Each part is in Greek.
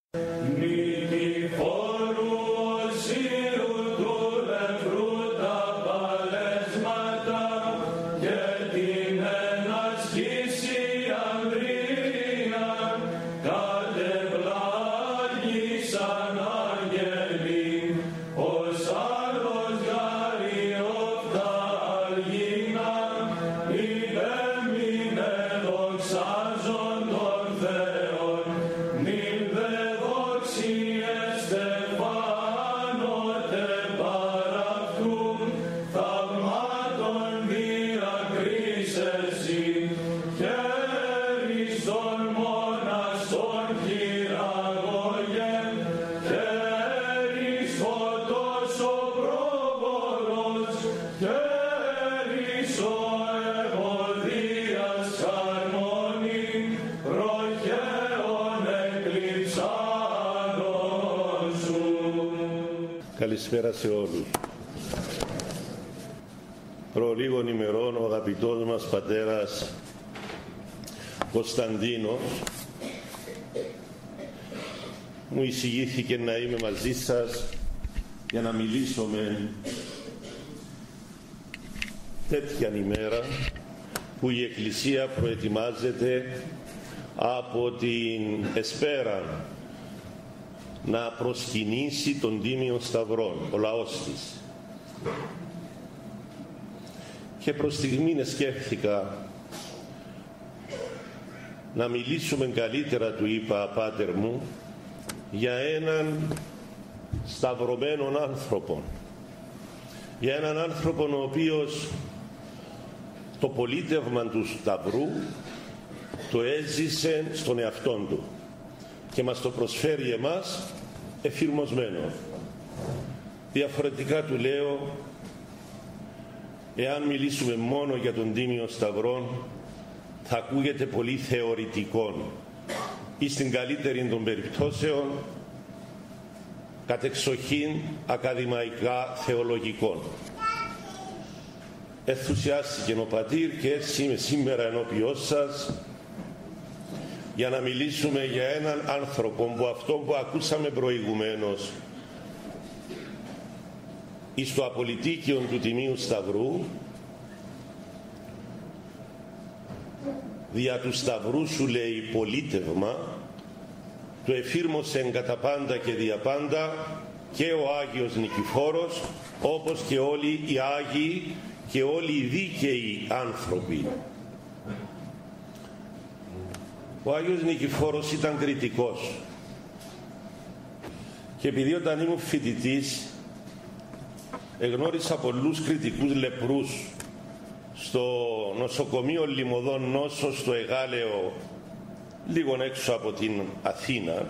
Καλησπέρα σε όλους. Προ λίγων ημερών ο αγαπητός μας πατέρας Κωνσταντίνος μου εισηγήθηκε να είμαι μαζί σας για να μιλήσουμε τέτοια ημέρα που η Εκκλησία προετοιμάζεται από την Εσπέρα να προσκυνήσει τον Τίμιο Σταυρόν, ο λαός της. Και προς στιγμήν σκέφτηκα να μιλήσουμε καλύτερα, του είπα, πάτερ μου, για έναν σταυρωμένον άνθρωπο, για έναν άνθρωπο ο οποίος το πολίτευμα του Σταυρού το έζησε στον εαυτόν του και μας το προσφέρει εμάς εφηρμοσμένο. Διαφορετικά του λέω, εάν μιλήσουμε μόνο για τον Τίμιο Σταυρόν, θα ακούγεται πολύ θεωρητικό ή στην καλύτερη των περιπτώσεων κατεξοχήν ακαδημαϊκά θεολογικών. Ενθουσιάστηκε ο πατήρ και έτσι είμαι σήμερα ενώπιός σας για να μιλήσουμε για έναν άνθρωπο που αυτό που ακούσαμε προηγουμένως εις το απολυτίκιον του Τιμίου Σταυρού, δια του Σταυρού σου λέει πολίτευμα, το εφήρμοσεν κατά πάντα και δια πάντα και ο Άγιος Νικηφόρος, όπως και όλοι οι Άγιοι και όλοι οι δίκαιοι άνθρωποι. Ο Άγιος Νικηφόρος ήταν κριτικός και επειδή όταν ήμουν φοιτητής εγνώρισα πολλούς κριτικούς λεπρούς στο νοσοκομείο Λιμωδών Νόσο, στο Εγάλεο, λίγο έξω από την Αθήνα,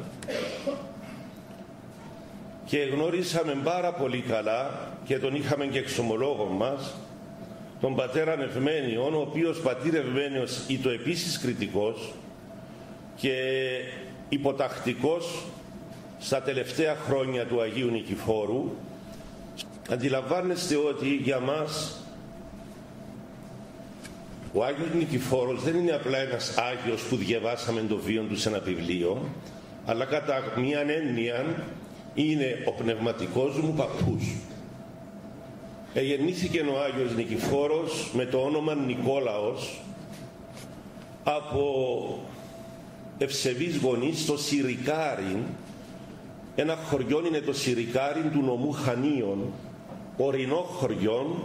και γνώρισαμε πάρα πολύ καλά και τον είχαμε και εξομολόγο μας, τον πατέρα Ευμένιον, ο οποίος πατήρ Ευμένιος ήταν επίσης κριτικός και υποτακτικός στα τελευταία χρόνια του Αγίου Νικηφόρου. Αντιλαμβάνεστε ότι για μας ο Άγιος Νικηφόρος δεν είναι απλά ένας Άγιος που διαβάσαμε το βίο του σε ένα βιβλίο, αλλά κατά μίαν έννοια είναι ο πνευματικός μου παππούς. Γεννήθηκε ο Άγιος Νικηφόρος με το όνομα Νικόλαος από ευσεβείς γονείς στο Συρικάριν. Ένα χωριό είναι το Συρικάριν του νομού Χανίων, ορεινό χωριό,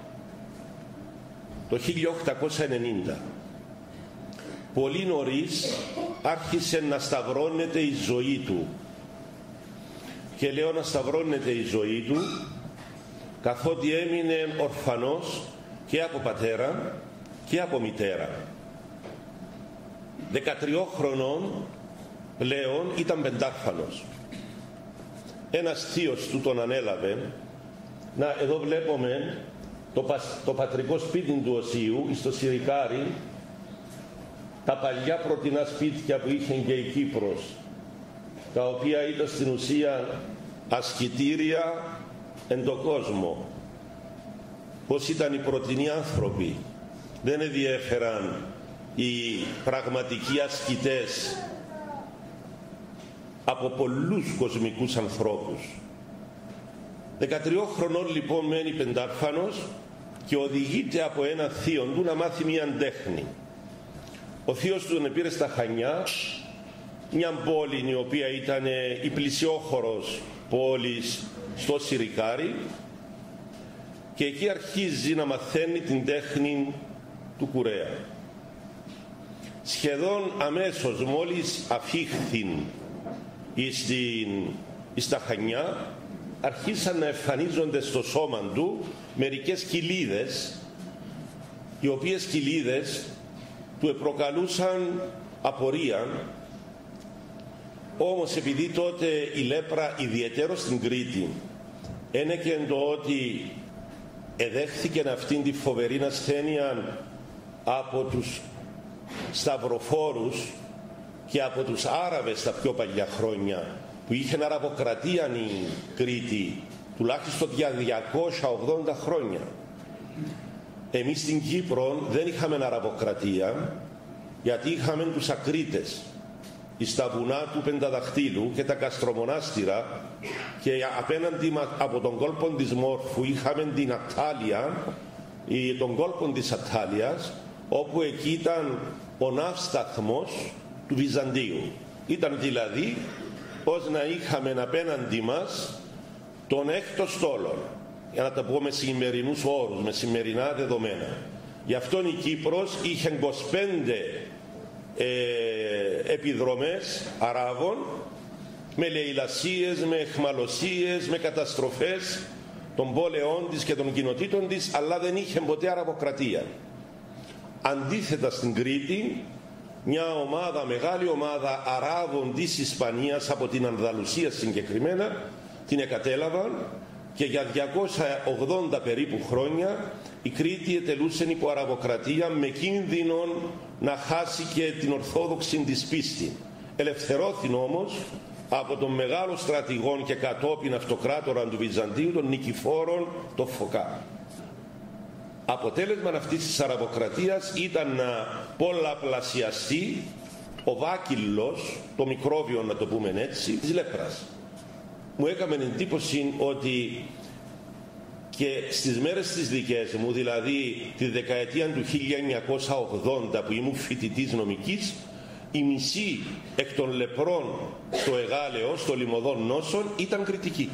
το 1890. Πολύ νωρίς άρχισε να σταυρώνεται η ζωή του, και λέω να σταυρώνεται η ζωή του καθότι έμεινε ορφανός και από πατέρα και από μητέρα. 13 χρονών πλέον ήταν πεντάρφανος. Ένας θείος του τον ανέλαβε. Εδώ βλέπουμε το πατρικό σπίτι του Οσίου στο Συρικάρι, τα παλιά πρωτινά σπίτια που είχε και η Κύπρος, τα οποία ήταν στην ουσία ασκητήρια εν το κόσμο. Πώς ήταν οι πρωτινοί άνθρωποι, δεν ενδιέφεραν οι πραγματικοί ασκητές από πολλούς κοσμικούς ανθρώπους. 13 χρονών λοιπόν μένει πεντάρφανος και οδηγείται από έναν θείο του να μάθει μια τέχνη. Ο θείος του τον πήρε στα Χανιά, μια πόλη η οποία ήταν η πλησιόχωρος πόλης στο Συρικάρι, και εκεί αρχίζει να μαθαίνει την τέχνη του κουρέα. Σχεδόν αμέσως μόλις αφήχθην στα Χανιά, αρχίσαν να εμφανίζονται στο σώμα του μερικές κοιλίδες, οι οποίες κοιλίδες του προκαλούσαν απορία. Όμως επειδή τότε η λέπρα ιδιαιτέρως στην Κρήτη ένεκεν το ότι εδέχθηκε αυτήν τη φοβερή ασθένεια από τους σταυροφόρους και από τους Άραβες τα πιο παλιά χρόνια, που είχε αραβοκρατία η Κρήτη τουλάχιστον για 280 χρόνια. Εμείς στην Κύπρο δεν είχαμε αραβοκρατία, γιατί είχαμε τους Ακρίτες στα βουνά του Πενταδαχτύλου και τα καστρομονάστηρα, και απέναντι από τον κόλπο της Μόρφου είχαμε την Αττάλεια, τον κόλπο της Αττάλειας, όπου εκεί ήταν ο ναύσταθμος του Βυζαντίου. Ήταν δηλαδή ως να είχαμε απέναντι μας τον έκτο στόλο, για να τα πούμε με σημερινούς όρους, με σημερινά δεδομένα. Γι' αυτόν η Κύπρος είχε 25 επιδρομές Αράβων, με λαιλασίες, με εχμαλωσίες, με καταστροφές των πόλεων της και των κοινοτήτων της, αλλά δεν είχε ποτέ αραβοκρατία. Αντίθετα στην Κρήτη, μια ομάδα, μεγάλη ομάδα Αράβων της Ισπανίας, από την Ανδαλουσία συγκεκριμένα, την εκατέλαβαν, και για 280 περίπου χρόνια η Κρήτη ετελούσε υπό αραβοκρατία, με κίνδυνο να χάσει και την ορθόδοξη της πίστη. Ελευθερώθην όμως από τον μεγάλο στρατηγόν και κατόπιν αυτοκράτορα του Βυζαντίου, τον Νικηφόρον τον Φωκά. Αποτέλεσμα αυτής της αραβοκρατίας ήταν να πολλαπλασιαστεί ο βάκυλος, το μικρόβιο να το πούμε έτσι, της λέπρας. Μου έκαμε εντύπωση ότι και στις μέρες τις δικές μου, δηλαδή τη δεκαετία του 1980 που ήμουν φοιτητής νομικής, η μισή εκ των λεπρών στο Εγάλεο, στο Λιμωδόν Νόσον, ήταν κριτικοί.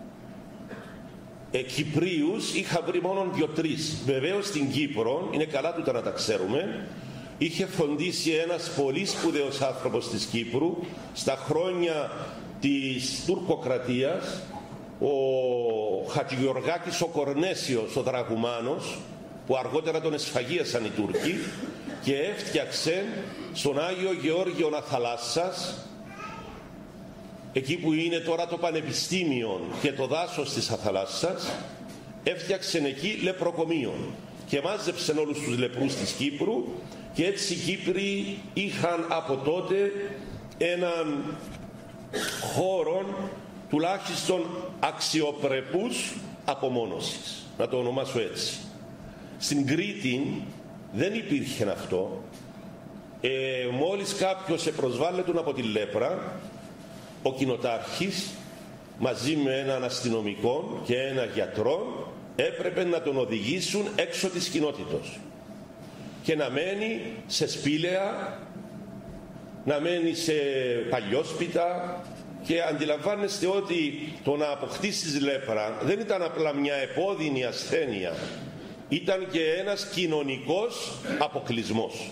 Κυπρίους είχα βρει μόνο 2-3. Βεβαίως στην Κύπρο, είναι καλά τούτα να τα ξέρουμε, είχε φροντίσει ένας πολύ σπουδαίος άνθρωπος της Κύπρου στα χρόνια της τουρκοκρατίας, ο Χατζηγεωργάκης ο Κορνέσιος ο Δραγουμάνος, που αργότερα τον εσφαγίασαν οι Τούρκοι, και έφτιαξε στον Άγιο Γεώργιο Αθαλάσσας, εκεί που είναι τώρα το Πανεπιστήμιο και το δάσος της Αθαλάσσας, έφτιαξε εκεί λεπροκομείο και μάζεψε όλους τους λεπρούς της Κύπρου, και έτσι οι Κύπροι είχαν από τότε έναν χώρο τουλάχιστον αξιοπρεπούς απομόνωσης, να το ονομάσω έτσι. Στην Κρήτη δεν υπήρχε αυτό. Μόλις κάποιος προσβάλλεται από τη λέπρα, ο κοινοτάρχης μαζί με έναν αστυνομικό και έναν γιατρό έπρεπε να τον οδηγήσουν έξω της κοινότητος και να μένει σε σπήλαια, να μένει σε παλιόσπιτα. Και αντιλαμβάνεστε ότι το να αποκτήσεις λέπρα δεν ήταν απλά μια επώδυνη ασθένεια, ήταν και ένας κοινωνικός αποκλεισμός.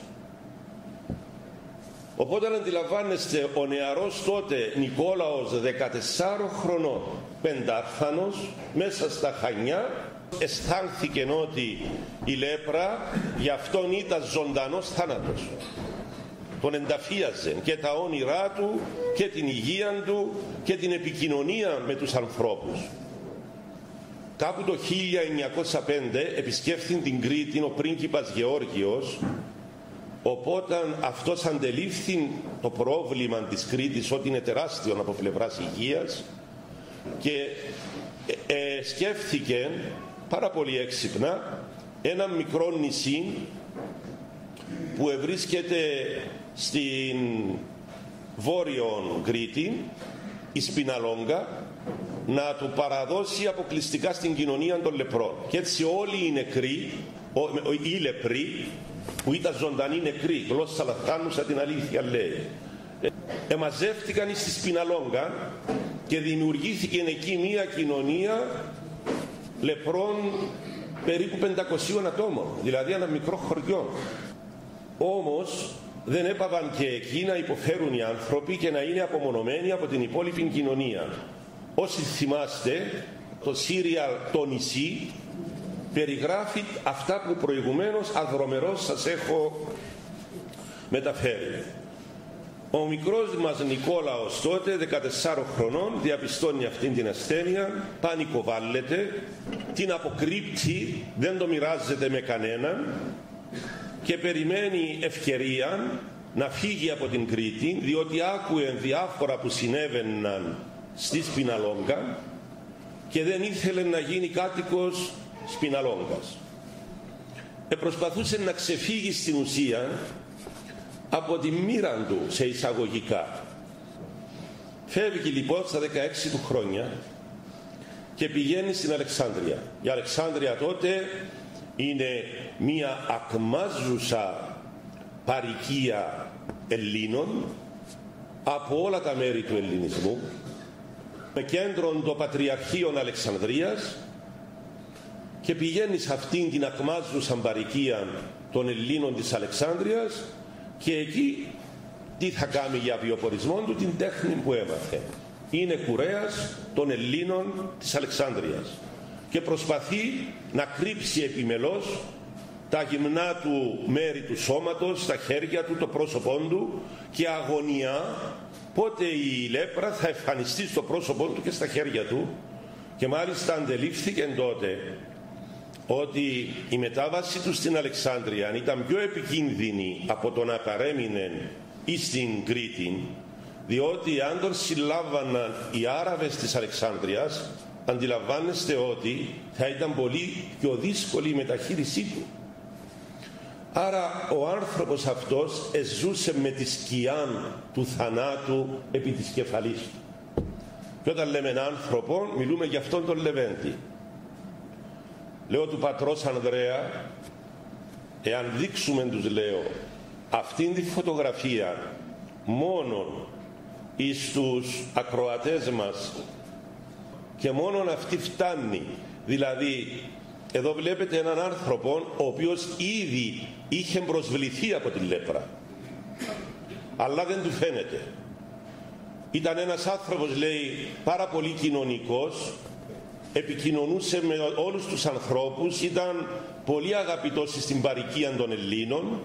Οπότε αντιλαμβάνεστε, ο νεαρός τότε Νικόλαος 14 χρονών, πεντάρφανος, μέσα στα Χανιά, αισθάνθηκε ότι η λέπρα για αυτόν ήταν ζωντανός θάνατος. Τον ενταφίαζε και τα όνειρά του και την υγεία του και την επικοινωνία με τους ανθρώπους. Κάπου το 1905 επισκέφθη την Κρήτη ο πρίγκιπας Γεώργιος, οπότε αυτός αντελήφθη το πρόβλημα της Κρήτης ότι είναι τεράστιο από πλευράς υγείας, και σκέφτηκε πάρα πολύ έξυπνα ένα μικρό νησί που βρίσκεται στην βόρειο Κρήτη, η Σπιναλόγκα να του παραδώσει αποκλειστικά στην κοινωνία των λεπρών. Και έτσι όλοι οι νεκροί, οι λεπροί που ήταν ζωντανοί νεκροί, γλώσσα λαχτάνουσα την αλήθεια λέει, εμαζεύτηκαν στη Σπιναλόγκα και δημιουργήθηκε εκεί μια κοινωνία λεπρών περίπου 500 ατόμων, δηλαδή ένα μικρό χωριό. Όμως δεν έπαβαν και εκεί να υποφέρουν οι άνθρωποι και να είναι απομονωμένοι από την υπόλοιπη κοινωνία. Όσοι θυμάστε, το σύριαλ «Το νησί» περιγράφει αυτά που προηγουμένως αδρομερώς σας έχω μεταφέρει. Ο μικρός μας Νικόλαος τότε, 14 χρονών, διαπιστώνει αυτήν την ασθένεια, πανικοβάλλεται, την αποκρύπτει, δεν το μοιράζεται με κανέναν και περιμένει ευκαιρία να φύγει από την Κρήτη, διότι άκουε διάφορα που συνέβαιναν στη Σπιναλόγκα και δεν ήθελε να γίνει κάτοικος Σπιναλόγκας. Προσπαθούσε να ξεφύγει στην ουσία από τη μοίρα του σε εισαγωγικά. Φεύγει λοιπόν στα 16 του χρόνια και πηγαίνει στην Αλεξάνδρεια. Η Αλεξάνδρεια τότε είναι μία ακμάζουσα παροικία Ελλήνων από όλα τα μέρη του ελληνισμού, με κέντρο το Πατριαρχείο Αλεξανδρίας, και πηγαίνει σε αυτήν την ακμάζουσα παροικία των Ελλήνων της Αλεξάνδρειας και εκεί τι θα κάνει για βιοπορισμό του? Την τέχνη που έμαθε. Είναι κουρέας των Ελλήνων της Αλεξάνδρειας και προσπαθεί να κρύψει επιμελώς τα γυμνά του μέρη του σώματος, τα χέρια του, το πρόσωπό του, και αγωνιά πότε η λέπρα θα εμφανιστεί στο πρόσωπό του και στα χέρια του. Και μάλιστα αντελήφθηκε τότε ότι η μετάβαση του στην Αλεξάνδρεια ήταν πιο επικίνδυνη από το να παρέμεινε ή στην Κρήτη, διότι αν τον συλλάβαναν οι Άραβες της Αλεξάνδρειας, αντιλαμβάνεστε ότι θα ήταν πολύ πιο δύσκολη η μεταχείρισή του. Άρα ο άνθρωπος αυτός εζούσε με τη σκιά του θανάτου επί της κεφαλής του. Και όταν λέμε άνθρωπο, μιλούμε για αυτόν τον Λεβέντη. Λέω του πατρός Ανδρέα, εάν δείξουμε, τους λέω, αυτήν τη φωτογραφία μόνο εις τους ακροατές μας και μόνον αυτή φτάνει. Δηλαδή εδώ βλέπετε έναν άνθρωπο ο οποίος ήδη είχε προσβληθεί από τη λέπρα, αλλά δεν του φαίνεται. Ήταν ένας άνθρωπος, λέει, πάρα πολύ κοινωνικός, επικοινωνούσε με όλους τους ανθρώπους, ήταν πολύ αγαπητός στην παροικία των Ελλήνων,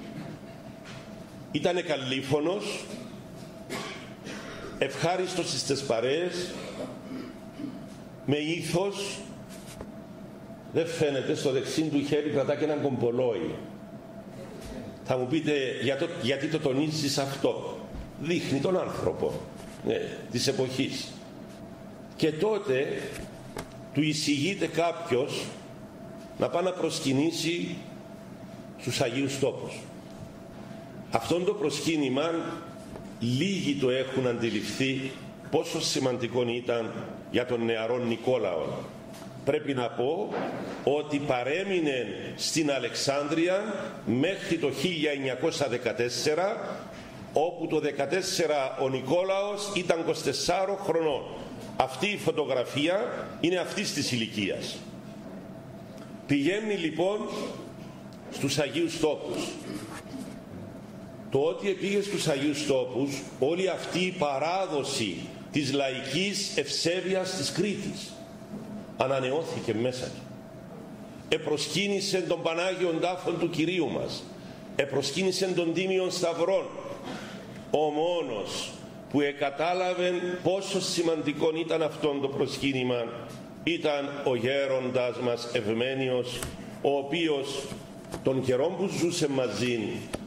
ήταν καλήφωνος, ευχάριστος στις παρέες, με ήθος. Δεν φαίνεται, στο δεξί του χέρι κρατά και έναν κομπολόι. Θα μου πείτε γιατί το τονίζεις αυτό? Δείχνει τον άνθρωπο της εποχής. Και τότε του εισηγείται κάποιος να πάει να προσκυνήσει στους Αγίους Τόπους. Αυτόν το προσκύνημα λίγοι το έχουν αντιληφθεί πόσο σημαντικό ήταν για τον νεαρό Νικόλαο. Πρέπει να πω ότι παρέμεινε στην Αλεξάνδρεια μέχρι το 1914, όπου το 14 ο Νικόλαος ήταν 24 χρονών. Αυτή η φωτογραφία είναι αυτής της ηλικίας. Πηγαίνει λοιπόν στους Αγίους Τόπους. Το ότι πήγε στους Αγίους Τόπους, όλη αυτή η παράδοση της λαϊκής ευσέβειας της Κρήτης ανανεώθηκε μέσα του. Επροσκύνησε τον Πανάγιον τάφον του Κυρίου μας, επροσκύνησε τον Τίμιον Σταυρών. Ο μόνος που εκατάλαβε πόσο σημαντικό ήταν αυτό το προσκύνημα ήταν ο γέροντας μας Ευμένιος, ο οποίος τον καιρό που ζούσε μαζί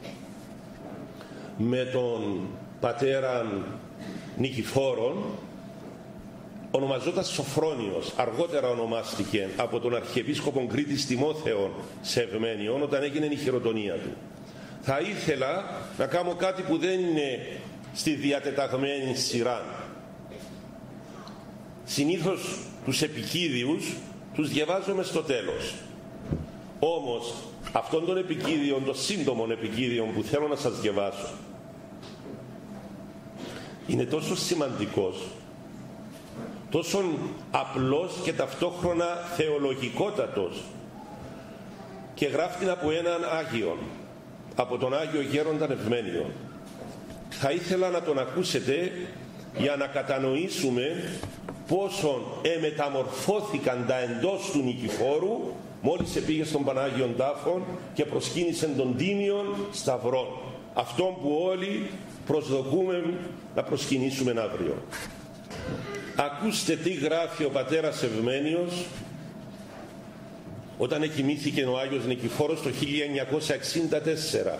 με τον πατέρα Νικηφόρον ονομαζόταν Σοφρόνιος. Αργότερα ονομάστηκε από τον Αρχιεπίσκοπο Κρήτης Τιμόθεον σε Ευμένιον όταν έγινε η χειροτονία του. Θα ήθελα να κάνω κάτι που δεν είναι στη διατεταγμένη σειρά. συνήθως τους επικίδιους τους διαβάζουμε στο τέλος. Όμως αυτόν τον επικίδιο, τον σύντομον επικίδιο που θέλω να σας διαβάσω, είναι τόσο σημαντικός, τόσο απλός και ταυτόχρονα θεολογικότατος, και γράφτην από έναν Άγιον, από τον Άγιο Γέροντα Ευμένιο. Θα ήθελα να τον ακούσετε για να κατανοήσουμε πόσον εμεταμορφώθηκαν τα εντός του Νικηφόρου μόλις επήγε στον Πανάγιον Τάφον και προσκύνησε τον Τίμιον Σταυρών, αυτόν που όλοι προσδοκούμε να προσκυνήσουμε αύριο. Ακούστε τι γράφει ο πατέρας Ευμένιος όταν εκοιμήθηκε ο Άγιος Νικηφόρος το 1964.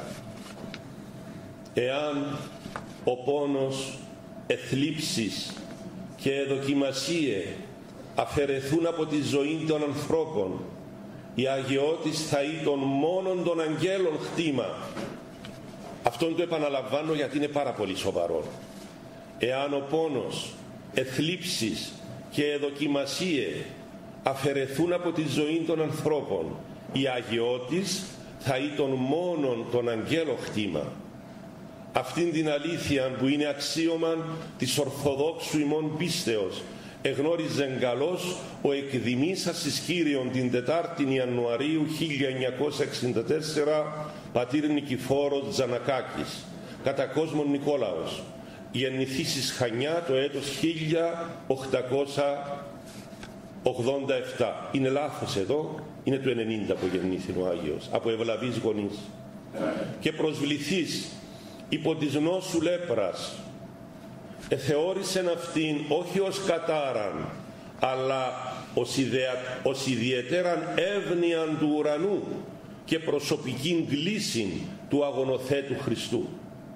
Εάν ο πόνος, εθλίψεις και δοκιμασίε αφαιρεθούν από τη ζωή των ανθρώπων, η αγιώτης θα ήταν μόνον των αγγέλων χτήμα. Αυτόν το επαναλαμβάνω γιατί είναι πάρα πολύ σοβαρό. Εάν ο πόνος, εθλίψεις και δοκιμασίε αφαιρεθούν από τη ζωή των ανθρώπων, η αγιώτης θα ήταν μόνον των αγγέλων χτήμα. Αυτήν την αλήθεια που είναι αξίωμα της Ορθοδόξου ημών πίστεως εγνώριζε καλώς ο εκδημήσας εις Κύριον την 4η Ιανουαρίου 1964 πατήρ Νικηφόρος Τζανακάκης, κατά κόσμον Νικόλαος, γεννηθής εις Χανιά το έτος 1887. Είναι λάθος εδώ, είναι το 90 που γεννήθη ο Άγιος, από ευλαβείς γονείς. Και προσβληθείς υπό της νόσου λέπρας, εθεώρησεν αυτήν όχι ως κατάραν, αλλά ως ιδιαιτέραν εύνοιαν του ουρανού και προσωπικήν κλίσιν του αγωνοθέτου Χριστού.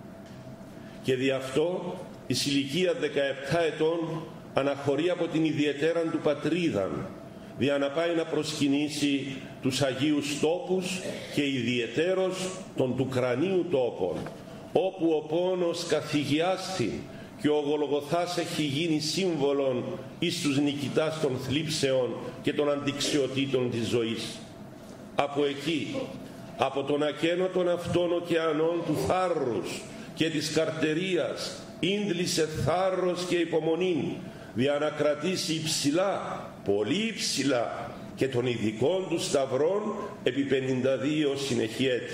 Και δι' αυτό εις ηλικία 17 ετών αναχωρεί από την ιδιαιτέραν του πατρίδαν, δια να πάει να προσκυνήσει τους Αγίους τόπους και ιδιαιτέρως των του κρανίου τόπων, όπου ο πόνος καθηγιάστη και ο Γολγοθάς έχει γίνει σύμβολον εις τους νικητάς των θλίψεων και των αντιξιοτήτων της ζωής. Από εκεί, από τον ακένωτον αυτόν ωκεανών του θάρρους και της καρτερίας, ίντλησε θάρρος και υπομονή, δια να κρατήσει υψηλά, πολύ υψηλά, και των ειδικών του σταυρών επί 52 συνεχή έτη.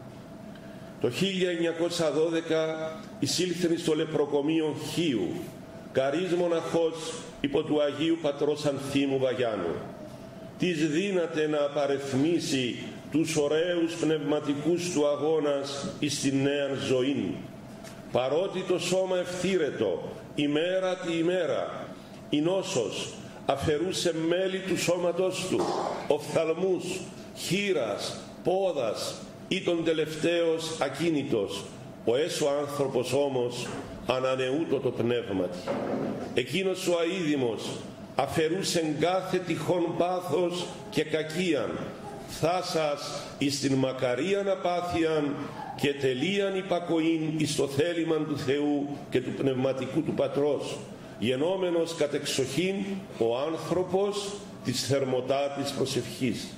Το 1912 εισήλθεν στο λεπροκομείο Χίου, καρύς μοναχός υπό του Αγίου Πατρός Ανθίμου Βαγιάννου. Της δύναται να απαριθμίσει τους ωραίους πνευματικούς του αγώνας εις την νέα ζωή. Παρότι το σώμα ευθύρετο ημέρα τη ημέρα, η νόσος αφαιρούσε μέλη του σώματος του, οφθαλμούς, χείρας, πόδας, ή τον τελευταίος ακίνητος. Ο έσω άνθρωπος όμως ανανεούτο το πνεύμα. Εκείνος ο αείδημος αφαιρούσεν κάθε τυχόν πάθος και κακίαν, θάσας εις την μακαρίαν απάθειαν και τελείαν υπακοήν εις το θέλημαν του Θεού και του πνευματικού του Πατρός, γενόμενος κατεξοχήν ο άνθρωπος της θερμοτάτης προσευχής.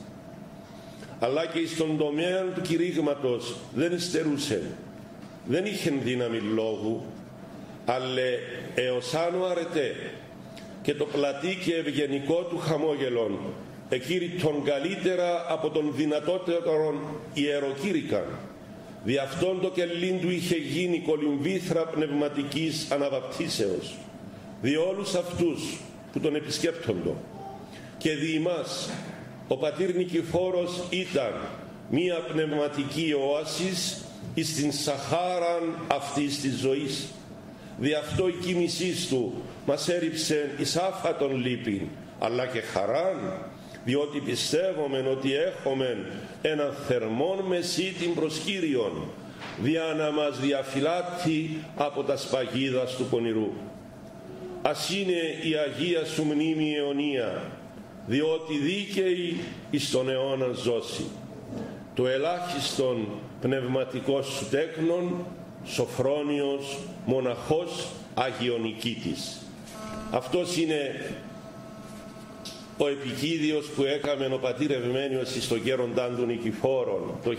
Αλλά και εις τον τομέα του κηρύγματος δεν υστερούσε, δεν είχε δύναμη λόγου, αλλά έως άνω αρετέ και το πλατή και ευγενικό του χαμόγελον εκήρυτον καλύτερα από τον δυνατότερον ιεροκήρυκαν. Δι' αυτόν το κελίν του είχε γίνει κολυμβήθρα πνευματικής αναβαπτίσεως, δι' όλους αυτούς που τον επισκέπτοντο. Και δι' ημάς ο πατήρ Νικηφόρος ήταν μία πνευματική οάσης εις την σαχάραν αυτής της ζωής. Δι' αυτό η κοίμησής του μας έριψε εις άφατον λύπην, αλλά και χαράν, διότι πιστεύομεν ότι έχομεν έναν θερμόν μεσίτην προς Κύριον, δια να μας διαφυλάττει από τα σπαγίδας του πονηρού. Ας είναι η Αγία σου μνήμη αιωνία, διότι δίκαιη εις τον αιώνα ζώσει. Το ελάχιστον πνευματικός σου τέκνον, Σοφρόνιος, μοναχός Αγιονικήτης. Αυτός είναι ο επικίδιος που έκαμε ο πατήρ Ευμένιος εις το γέροντάν του Νικηφόρον το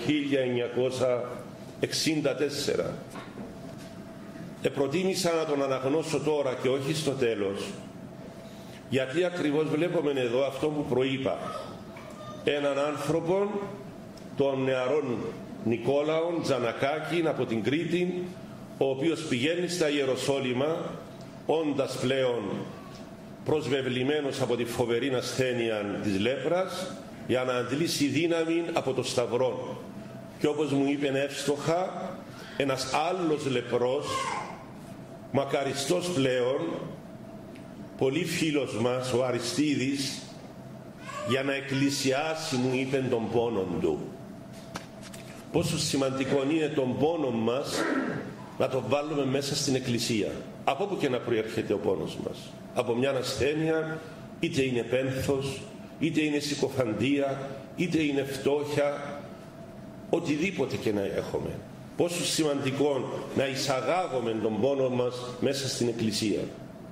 1964. Προτίμησα να τον αναγνώσω τώρα και όχι στο τέλος, γιατί ακριβώς βλέπουμε εδώ αυτό που προείπα, έναν άνθρωπο, τον νεαρόν Νικόλαον Τζανακάκη από την Κρήτη, ο οποίος πηγαίνει στα Ιεροσόλυμα όντας πλέον προσβεβλημένος από τη φοβερή ασθένεια της λέπρας, για να αντλήσει δύναμη από το Σταυρό. Και όπως μου είπε εύστοχα ένας άλλος λεπρός, μακαριστός πλέον, πολύ φίλος μας, ο Αριστίδης, για να εκκλησιάσει, μου είπε, τον πόνο του. Πόσο σημαντικό είναι τον πόνο μας να τον βάλουμε μέσα στην εκκλησία, από όπου και να προέρχεται ο πόνος μας, από μια ασθένεια, είτε είναι πένθος, είτε είναι συκοφαντία, είτε είναι φτώχεια, οτιδήποτε και να έχουμε. Πόσο σημαντικό να εισαγάγουμε τον πόνο μας μέσα στην εκκλησία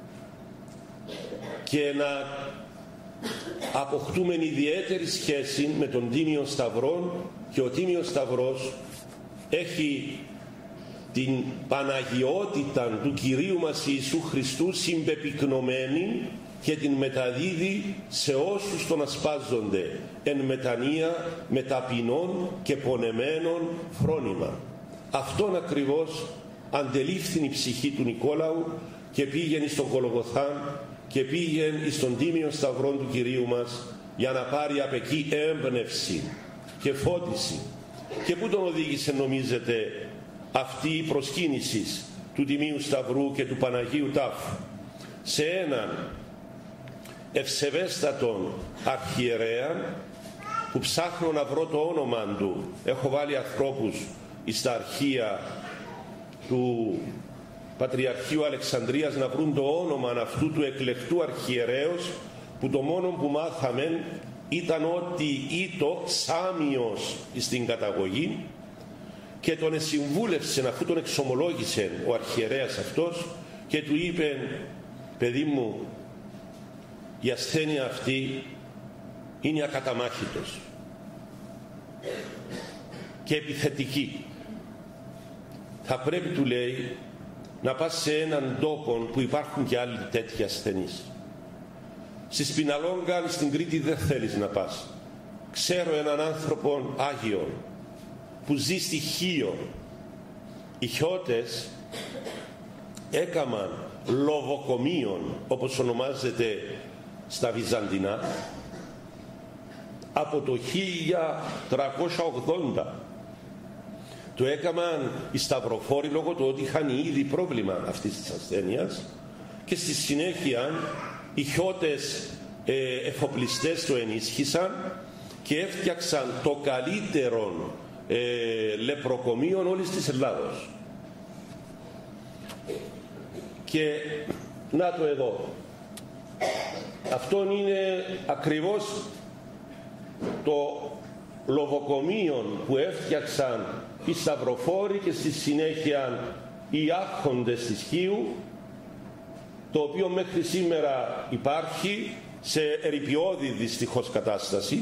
και να αποκτούμε ιδιαίτερη σχέση με τον Τίμιο Σταυρό, και ο Τίμιος Σταυρός έχει την Παναγιότητα του Κυρίου μας Ιησού Χριστού συμπεπυκνωμένη και την μεταδίδει σε όσους τον ασπάζονται εν μετανία, με ταπεινών και πονεμένων φρόνημα. Αυτόν ακριβώς αντελήφθη η ψυχή του Νικόλαου και πήγαινε στον Γολγοθά και πήγαινε στον Τίμιο Σταυρό του Κυρίου μας για να πάρει απ' εκεί έμπνευση και φώτιση. Και πού τον οδήγησε, νομίζετε, αυτή η προσκύνηση του Τιμίου Σταυρού και του Παναγίου Τάφου? Σε έναν ευσεβέστατον αρχιερέα, που ψάχνω να βρω το όνομα του, έχω βάλει ανθρώπους στα αρχεία του Πατριαρχείου Αλεξανδρίας να βρουν το όνομα αυτού του εκλεκτού αρχιερέως, που το μόνο που μάθαμε ήταν ότι ήτο Σάμιος στην καταγωγή, και τον εσυμβούλευσε, αφού τον εξομολόγησε ο αρχιερέας αυτός, και του είπε: παιδί μου, η ασθένεια αυτή είναι ακαταμάχητος και επιθετική. Θα πρέπει, του λέει, να πας σε έναν τόπο που υπάρχουν και άλλοι τέτοιοι ασθενείς. Στη Σπιναλόγκα, στην Κρήτη, δεν θέλεις να πας. Ξέρω έναν άνθρωπο Άγιο που ζει στη Χίο. Οι Χιώτες έκαμαν λοβοκομείων, όπως ονομάζεται στα Βυζαντινά, από το 1380. Το έκαναν οι Σταυροφόροι λόγω του ότι είχαν ήδη πρόβλημα αυτής της ασθένειας, και στη συνέχεια οι Χιώτες εφοπλιστές το ενίσχυσαν και έφτιαξαν το καλύτερο λεπροκομείο όλης της Ελλάδος. Και να το εδώ, αυτό είναι ακριβώς το λοβοκομείο που έφτιαξαν οι Σταυροφόροι και στη συνέχεια οι άρχοντες της Χίου, το οποίο μέχρι σήμερα υπάρχει σε ερειπιώδη δυστυχώς κατάσταση.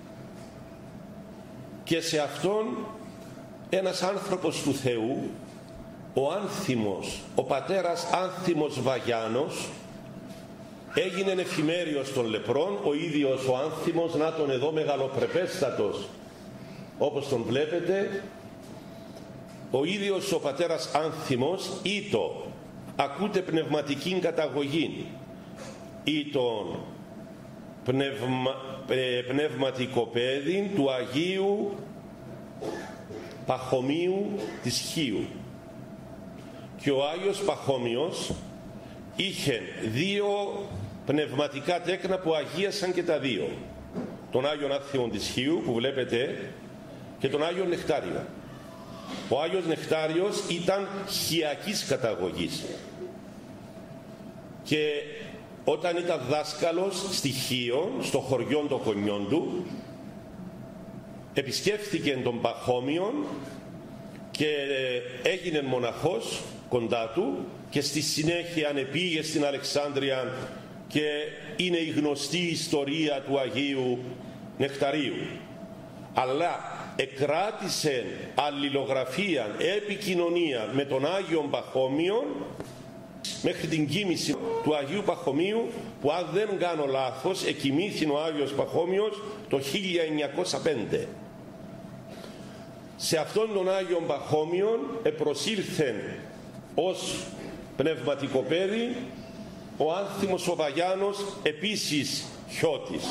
Και σε αυτόν ένας άνθρωπος του Θεού, ο Άνθιμος, ο πατέρας Άνθιμος Βαγιάνος, έγινε εφημέριος των λεπρών. Ο ίδιος ο Άνθιμος, να τον εδώ, μεγαλοπρεπέστατος όπως τον βλέπετε, ο ίδιος ο πατέρας Άνθιμος ήτο, ακούτε, πνευματική καταγωγή, ήτον πνευματικοπαίδιν του Αγίου Παχωμίου της Χίου. Και ο Άγιος Παχώμιος είχε δύο πνευματικά τέκνα που αγίασαν και τα δύο: τον Άγιον Άνθιμον της Χίου που βλέπετε και τον Άγιον Νεκτάριο. Ο Άγιος Νεκτάριος ήταν χιακής καταγωγής και όταν ήταν δάσκαλος στη Χίο, στο χωριό των γονιών του, επισκέφθηκε τον Παχώμιον και έγινε μοναχός κοντά του και στη συνέχεια ανεπήγε στην Αλεξάνδρεια και είναι η γνωστή ιστορία του Αγίου Νεκταρίου. Αλλά εκράτησε αλληλογραφία, επικοινωνία με τον Άγιον Παχώμιον μέχρι την κοίμηση του Αγίου Παχωμίου, που αν δεν κάνω λάθος εκοιμήθη ο Άγιος Παχώμιος το 1905. Σε αυτόν τον Άγιον Παχώμιον επροσήλθεν ως πνευματικό παιδί ο Άνθιμος ο Βαγιάνος, επίσης χιώτης.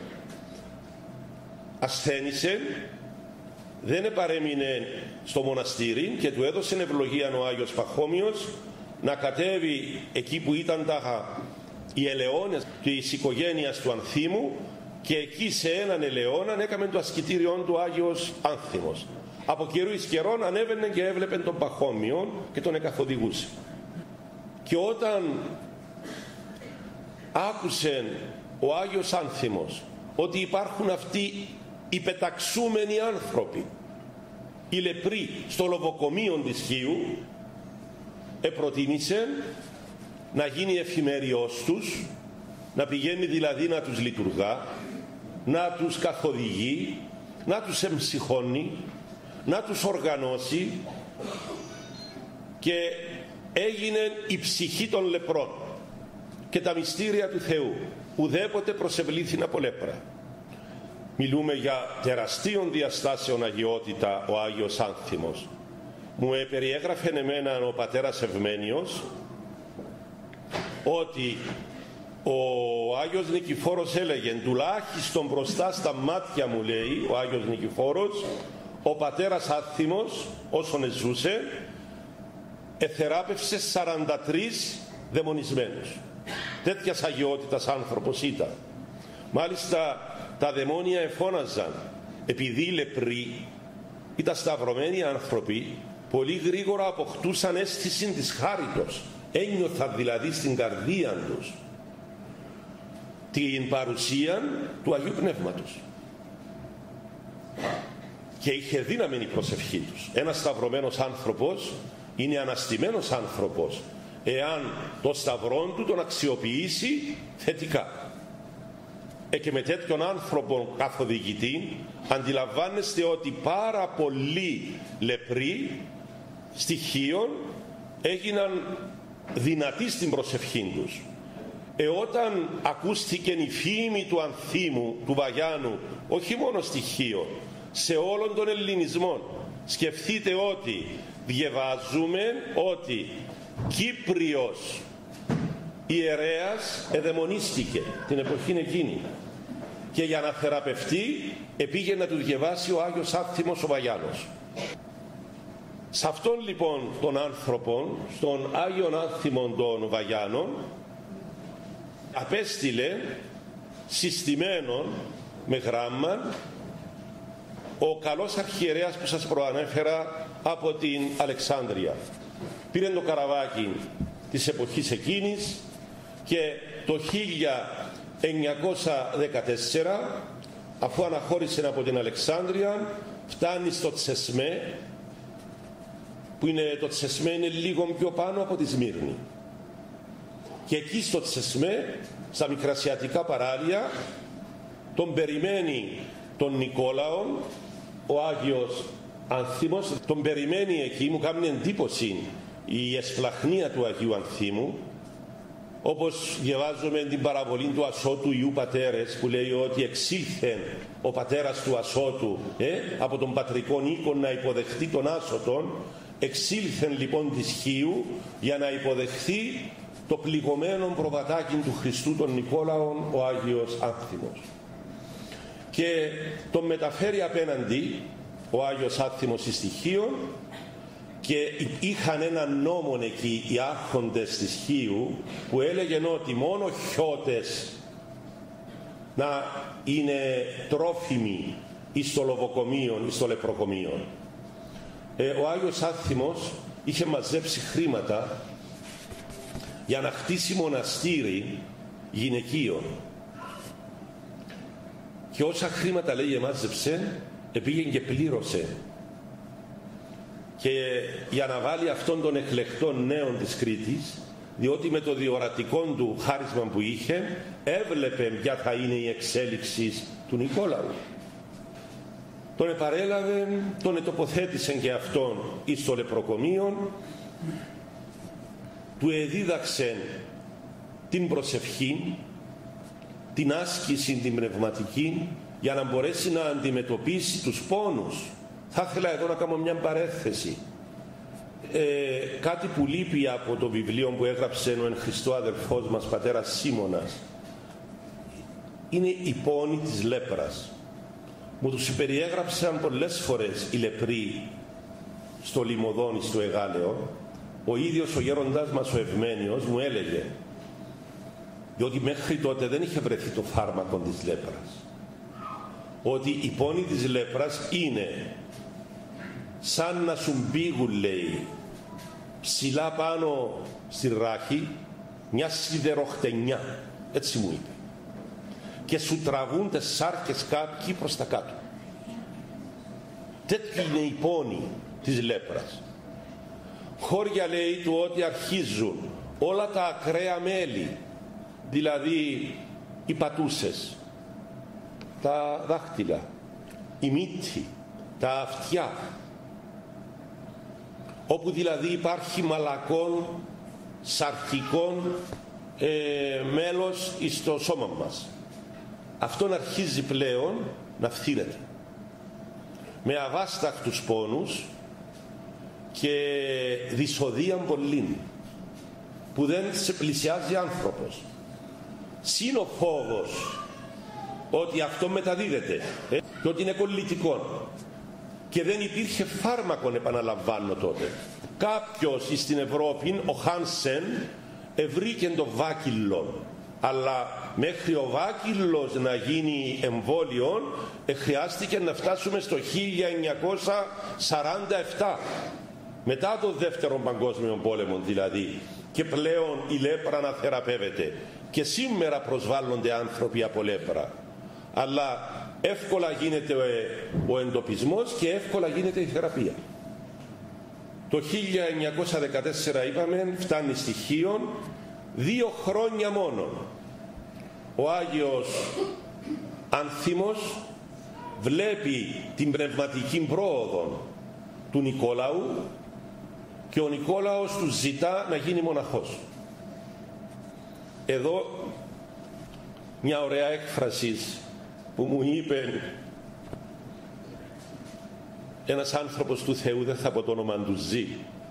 Ασθένησε, δεν επαρέμεινε στο μοναστήρι και του έδωσε ευλογία ο Άγιος Παχώμιος να κατέβει εκεί που ήταν οι ελαιώνες της οικογένειας του Ανθίμου, και εκεί σε έναν ελαιώνα έκαμε το ασκητήριον του Άγιος Άνθιμος. Από καιρού εις καιρόν ανέβαινε και έβλεπε τον Παχώμιο και τον εκαθοδηγούσε. Και όταν άκουσε ο Άγιος Άνθιμος ότι υπάρχουν αυτοί οι πεταξούμενοι άνθρωποι, οι λεπροί στο λοβοκομείο της Χίου, προτίμησε να γίνει εφημεριός τους, να πηγαίνει δηλαδή να τους λειτουργά, να τους καθοδηγεί, να τους εμψυχώνει, να τους οργανώσει, και έγινε η ψυχή των λεπρών και τα μυστήρια του Θεού. Ουδέποτε προσευλήθην από λέπρα. Μιλούμε για τεραστίων διαστάσεων αγιότητα ο Άγιος Άνθιμος. Μου περιέγραφε εμένα ο πατέρας Ευμένιος ότι ο Άγιος Νικηφόρος έλεγε, τουλάχιστον μπροστά στα μάτια μου, λέει ο Άγιος Νικηφόρος, ο πατέρας Άνθιμος όσον ζούσε εθεράπευσε 43 δαιμονισμένους. Τέτοιας αγιότητας άνθρωπος ήταν. Μάλιστα τα δαιμόνια εφώναζαν, επειδή οι λεπροί ήταν σταυρωμένοι άνθρωποι, πολύ γρήγορα αποκτούσαν αίσθηση της χάριτος. Ένιωθαν δηλαδή στην καρδία τους την παρουσία του Αγίου Πνεύματος και είχε δύναμη η προσευχή τους. Ένας σταυρωμένος άνθρωπος είναι αναστημένος άνθρωπος εάν το σταυρόν του τον αξιοποιήσει θετικά. Και με τέτοιον άνθρωπο καθοδηγητή αντιλαμβάνεστε ότι πάρα πολλοί λεπροί στοιχείων έγιναν δυνατοί στην προσευχή τους. Όταν ακούστηκε η φήμη του Ανθίμου, του Βαγιάνου, όχι μόνο στοιχείο, σε όλων των ελληνισμών, σκεφτείτε ότι διαβάζουμε ότι Κύπριος ιερέας εδαιμονίστηκε την εποχή εκείνη και για να θεραπευτεί επήγε να του διαβάσει ο Άγιος Άνθιμος ο Βαγιάνος. Σε αυτόν λοιπόν τον άνθρωπο, στον Άγιον Άνθιμον των Βαγιάνων, απέστειλε συστημένον με γράμμα ο καλός αρχιερέας που σας προανέφερα από την Αλεξάνδρεια. Πήρε το καραβάκι της εποχής εκείνης και το 1914, αφού αναχώρησε από την Αλεξάνδρεια, φτάνει στο Τσεσμέ, που είναι, το Τσεσμέ είναι λίγο πιο πάνω από τη Σμύρνη, και εκεί στο Τσεσμέ, στα μικρασιατικά παράλια, τον περιμένει τον Νικόλαον, ο Άγιος Άνθιμος, τον περιμένει εκεί. Μου κάνει εντύπωση η εσπλαχνία του Αγίου Ανθίμου, όπως διαβάζουμε την παραβολή του Ασώτου Ιού Πατέρες, που λέει ότι εξήλθεν ο πατέρας του Ασώτου από τον πατρικό οίκο να υποδεχτεί τον Άσωτον. Εξήλθεν λοιπόν της Χίου για να υποδεχθεί το πληγωμένο προβατάκι του Χριστού τον Νικόλαον ο Άγιος Άνθιμος, και τον μεταφέρει απέναντι ο Άγιος Άνθιμος εις Χίον, και είχαν έναν νόμον εκεί οι άρχοντες της Χίου που έλεγε ότι μόνο χιώτες να είναι τρόφιμοι εις το λοβοκομείο, εις το λεπροκομείο. Ο Άγιος Άνθιμος είχε μαζέψει χρήματα για να χτίσει μοναστήρι γυναικείο, και όσα χρήματα λέει μάζεψε, πήγαινε και πλήρωσε, και για να βάλει αυτόν τον εκλεκτόν νέον της Κρήτης, διότι με το διορατικό του χάρισμα που είχε έβλεπε ποια θα είναι η εξέλιξη του Νικόλαου. Τον επαρέλαβε, τον ετοποθέτησε και αυτόν εις το λεπροκομείο, του εδίδαξε την προσευχή, την άσκηση την πνευματική, για να μπορέσει να αντιμετωπίσει τους πόνους. Θα ήθελα εδώ να κάνω μια παρέθεση. Κάτι που λείπει από το βιβλίο που έγραψε ο εν Χριστώ αδελφός μας πατέρας Σίμωνας είναι η πόνη της λέπρας. Μου τους περιέγραψαν πολλές φορές οι λεπροί στο Λιμωδόνι, στο Εγάλεο. Ο ίδιος ο γέροντάς μας ο Ευμένιος μου έλεγε, διότι μέχρι τότε δεν είχε βρεθεί το φάρμακο της λέπρας, ότι η πόνη της λέπρας είναι σαν να σου μπήγουν, λέει, ψηλά πάνω στη ράχη μια σιδεροχτενιά, έτσι μου είπε, και σου τραβούν τις σάρκες κάποιοι προς τα κάτω. Τέτοια είναι η πόνη της λέπρας. Χώρια, λέει, του ότι αρχίζουν όλα τα ακραία μέλη, δηλαδή οι πατούσες, τα δάχτυλα, η μύτη, τα αυτιά, όπου δηλαδή υπάρχει μαλακόν, σαρκικών μέλος στο σώμα μας. Αυτόν αρχίζει πλέον να φθήρεται με αβάσταχτους πόνους και δυσοδείαν πολλήν που δεν σε πλησιάζει άνθρωπος. Συν ο φόβος ότι αυτό μεταδίδεται και ότι είναι κολλητικό και δεν υπήρχε φάρμακο, επαναλαμβάνω τότε. Κάποιος στην Ευρώπη, ο Χάνσεν, ευρήκε το βάκυλλο, αλλά μέχρι ο βάκυλλος να γίνει εμβόλιο χρειάστηκε να φτάσουμε στο 1947, μετά το δεύτερο παγκόσμιο πόλεμο δηλαδή, και πλέον η λέπρα να θεραπεύεται. Και σήμερα προσβάλλονται άνθρωποι από λέπρα, αλλά εύκολα γίνεται ο εντοπισμός και εύκολα γίνεται η θεραπεία. Το 1914 είπαμε, φτάνει στοιχείων, 2 χρόνια μόνο. Ο Άγιος Άνθιμος βλέπει την πνευματική πρόοδο του Νικόλαου και ο Νικόλαος του ζητά να γίνει μοναχός. Εδώ μια ωραία έκφραση που μου είπε ένας άνθρωπος του Θεού, δεν θα πω το όνομα του, ζει.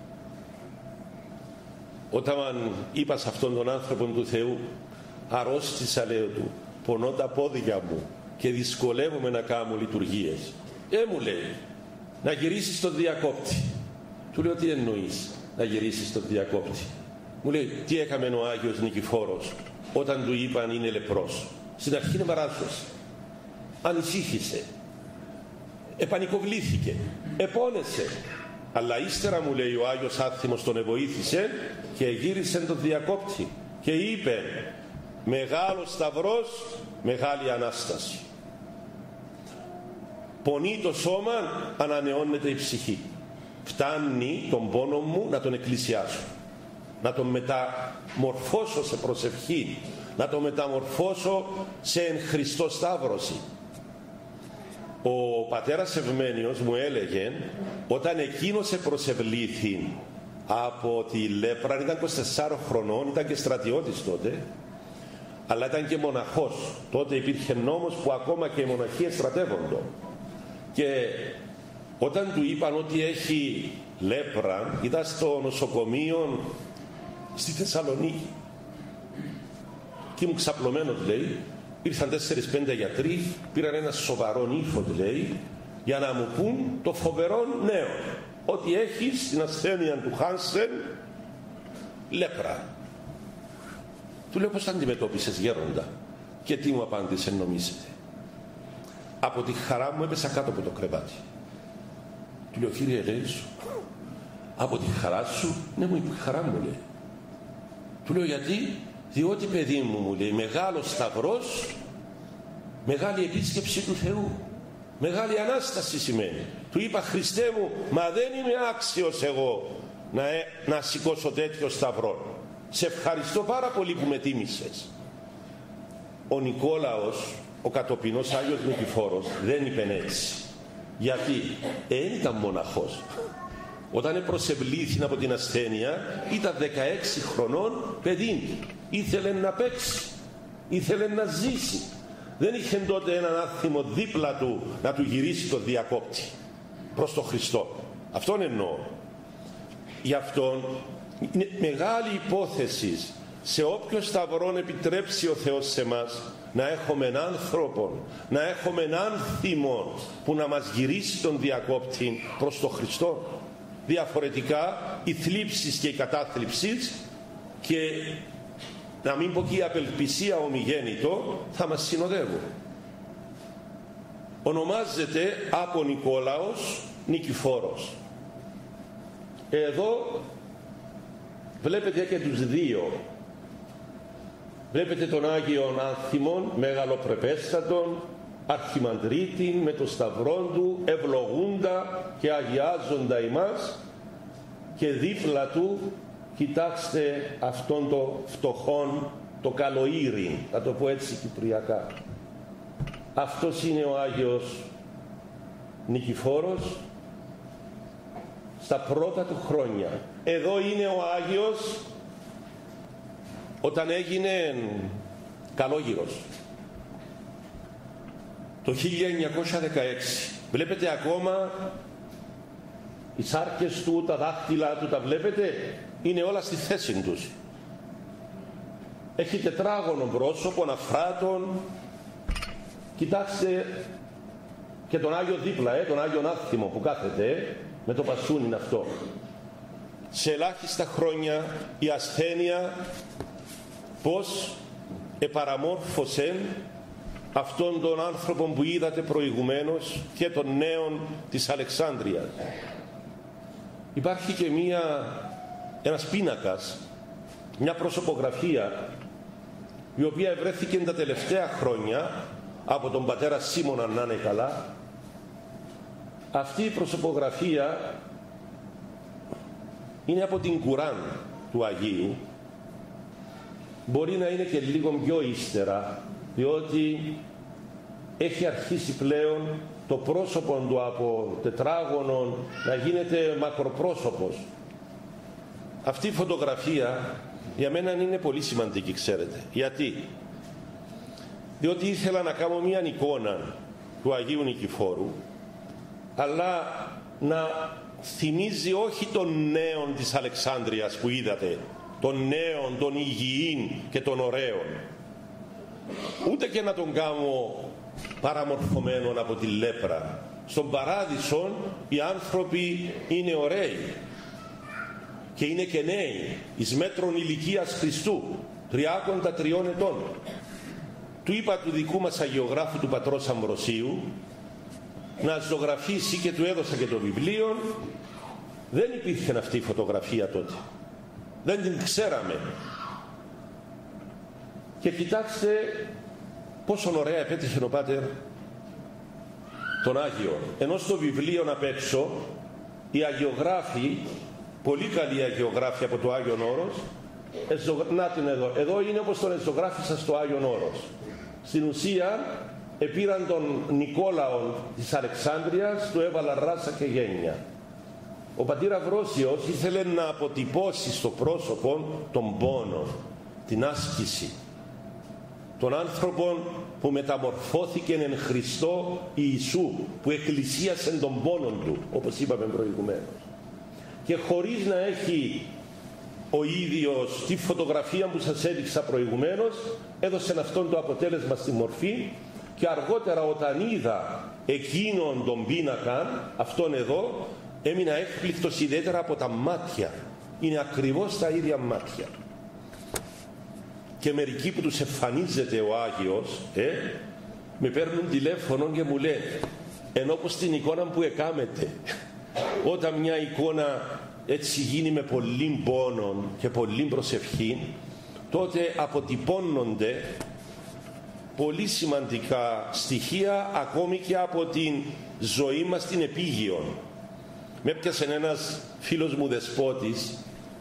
Όταν είπα σε αυτόν τον άνθρωπο του Θεού, αρρώστησα, λέω του, πονώ τα πόδια μου και δυσκολεύομαι να κάνω λειτουργίες. Μου λέει, να γυρίσεις στον διακόπτη. Του λέω, τι εννοείς να γυρίσεις στον διακόπτη? Μου λέει, τι έκαμε ο Άγιος Νικηφόρος όταν του είπαν είναι λεπρός? Στην αρχή είναι παράδοση, ανησύχησε, επανικοβλήθηκε, επώνεσε, αλλά ύστερα, μου λέει, ο Άγιος Άθιμος τον εβοήθησε και γύρισε τον διακόπτη και είπε, μεγάλος σταυρός, μεγάλη Ανάσταση. Πονεί το σώμα, ανανεώνεται η ψυχή. Φτάνει τον πόνο μου να τον εκκλησιάσω, να τον μεταμορφώσω σε προσευχή, να τον μεταμορφώσω σε εν Χριστώ σταύρωση. Ο πατέρας Ευμένιος μου έλεγε, όταν εκείνος προσευλήθη από τη λέπρα, ήταν 24 χρονών, ήταν και στρατιώτης τότε, αλλά ήταν και μοναχός. Τότε υπήρχε νόμος που ακόμα και οι μοναχοί εστρατεύονται. Και όταν του είπαν ότι έχει λέπρα, ήταν στο νοσοκομείο στη Θεσσαλονίκη και ήμουν ξαπλωμένος, λέει. Ήρθαν 4-5 γιατροί, πήραν ένα σοβαρό ύφο, λέει, για να μου πούν το φοβερό νέο, ότι έχει την ασθένεια του Χάνσεν λέπρα. Του λέω, πώς τα αντιμετώπισες, γέροντα? Και τι μου απάντησε, νομίζετε? Από τη χαρά μου έπεσα κάτω από το κρεβάτι. Του λέω, κύριε, λέει, σου, από τη χαρά σου? Ναι, μου είπε, χαρά μου, λέει. Του λέω, γιατί? Διότι, παιδί μου, μου λέει, μεγάλος σταυρός, μεγάλη επίσκεψη του Θεού. Μεγάλη Ανάσταση σημαίνει. Του είπα, Χριστέ μου, μα δεν είμαι άξιος εγώ να σηκώσω τέτοιο σταυρό. Σε ευχαριστώ πάρα πολύ που με τίμησες. Ο Νικόλαος, ο κατοπινός Άγιος Νικηφόρος, δεν είπε έτσι. Γιατί δεν ήταν μοναχός. Όταν προσευλήθη από την ασθένεια, ήταν 16 χρονών παιδί. Ήθελε να παίξει, ήθελε να ζήσει. Δεν είχε τότε έναν άθιμο δίπλα του να του γυρίσει το διακόπτη προς τον Χριστό. Αυτόν εννοώ. Γι' αυτόν είναι μεγάλη υπόθεση σε όποιο σταυρόν επιτρέψει ο Θεός σε μας να έχουμε έναν άνθρωπο, να έχουμε έναν άνθιμο που να μας γυρίσει τον διακόπτη προς τον Χριστό. Διαφορετικά οι θλίψεις και οι κατάθλιψεις και να μην πω και η απελπισία ομιγέννητο θα μας συνοδεύουν. Ονομάζεται από Νικόλαος Νικηφόρος. Εδώ βλέπετε και τους δύο. Βλέπετε τον Άγιον Άνθιμον, μεγαλοπρεπέστατον, αρχιμανδρίτη με το σταυρόν του, ευλογούντα και αγιάζοντα ημάς, και δίπλα του κοιτάξτε αυτόν το φτωχόν, το καλοήριν, θα το πω έτσι κυπριακά. Αυτός είναι ο Άγιος Νικηφόρος στα πρώτα του χρόνια. Εδώ είναι ο Άγιος όταν έγινε καλόγυρος το 1916. Βλέπετε ακόμα οι σάρκες του, τα δάχτυλα του, τα βλέπετε, είναι όλα στη θέση τους. Έχει τετράγωνο πρόσωπο, αφράτων. Κοιτάξτε και τον Άγιο δίπλα, τον Άγιον Άθιμο που κάθεται, με το πασούνι είναι αυτό. Σε ελάχιστα χρόνια η ασθένεια πως επαραμόρφωσε αυτόν τον άνθρωπο που είδατε προηγουμένως και των νέων της Αλεξάνδρειας. Υπάρχει και ένας πίνακας, μια προσωπογραφία η οποία ευρέθηκε τα τελευταία χρόνια από τον πατέρα Σίμωνα, να είναι καλά. Αυτή η προσωπογραφία είναι από την Κουράν του Αγίου. Μπορεί να είναι και λίγο πιο ύστερα, διότι έχει αρχίσει πλέον το πρόσωπο του από τετράγωνο να γίνεται μακροπρόσωπος. Αυτή η φωτογραφία για μένα είναι πολύ σημαντική, ξέρετε. Γιατί? Διότι ήθελα να κάνω μια εικόνα του Αγίου Νικηφόρου, αλλά να θυμίζει όχι των νέων της Αλεξάνδρειας που είδατε, των νέων, των υγιήν και των ωραίων, ούτε και να τον κάνω παραμορφωμένον από τη λέπρα. Στον παράδεισο οι άνθρωποι είναι ωραίοι και είναι και νέοι, εις μέτρων ηλικίας Χριστού, 33 ετών. Του είπα του δικού μας αγιογράφου, του πατρός Αμβροσίου, να ζωγραφίσει και του έδωσα και το βιβλίο. Δεν υπήρχε αυτή η φωτογραφία τότε, δεν την ξέραμε. Και κοιτάξτε πόσο ωραία επέτυχε ο Πάτερ τον Άγιο. Ενώ στο βιβλίο απ' έξω οι αγιογράφοι, πολύ καλοί αγιογράφοι από το Άγιον Όρος, να την εδώ είναι όπως τον ζωγράφησα στο Άγιον Όρος. Στην ουσία επήραν τον Νικόλαο της Αλεξάνδρειας, του έβαλα ράσα και γένεια. Ο πατήρ Αυρόσιος ήθελε να αποτυπώσει στο πρόσωπο τον πόνο, την άσκηση, τον άνθρωπο που μεταμορφώθηκε εν Χριστώ Ιησού, που εκκλησίασε τον πόνο του, όπως είπαμε προηγουμένως. Και χωρίς να έχει ο ίδιος τη φωτογραφία που σας έδειξα προηγουμένως, έδωσε αυτόν το αποτέλεσμα στη μορφή. Και αργότερα όταν είδα εκείνον τον πίνακα, αυτόν εδώ, έμεινα έκπληκτος ιδιαίτερα από τα μάτια. Είναι ακριβώς τα ίδια μάτια. Και μερικοί που τους εμφανίζεται ο Άγιος, με παίρνουν τηλέφωνο και μου λένε, ενώ πως την εικόνα που εκάμετε, όταν μια εικόνα έτσι γίνει με πολύ πόνο και πολύ προσευχή, τότε αποτυπώνονται πολύ σημαντικά στοιχεία ακόμη και από την ζωή μας την επίγειον. Με έπιασε ένας φίλος μου δεσπότης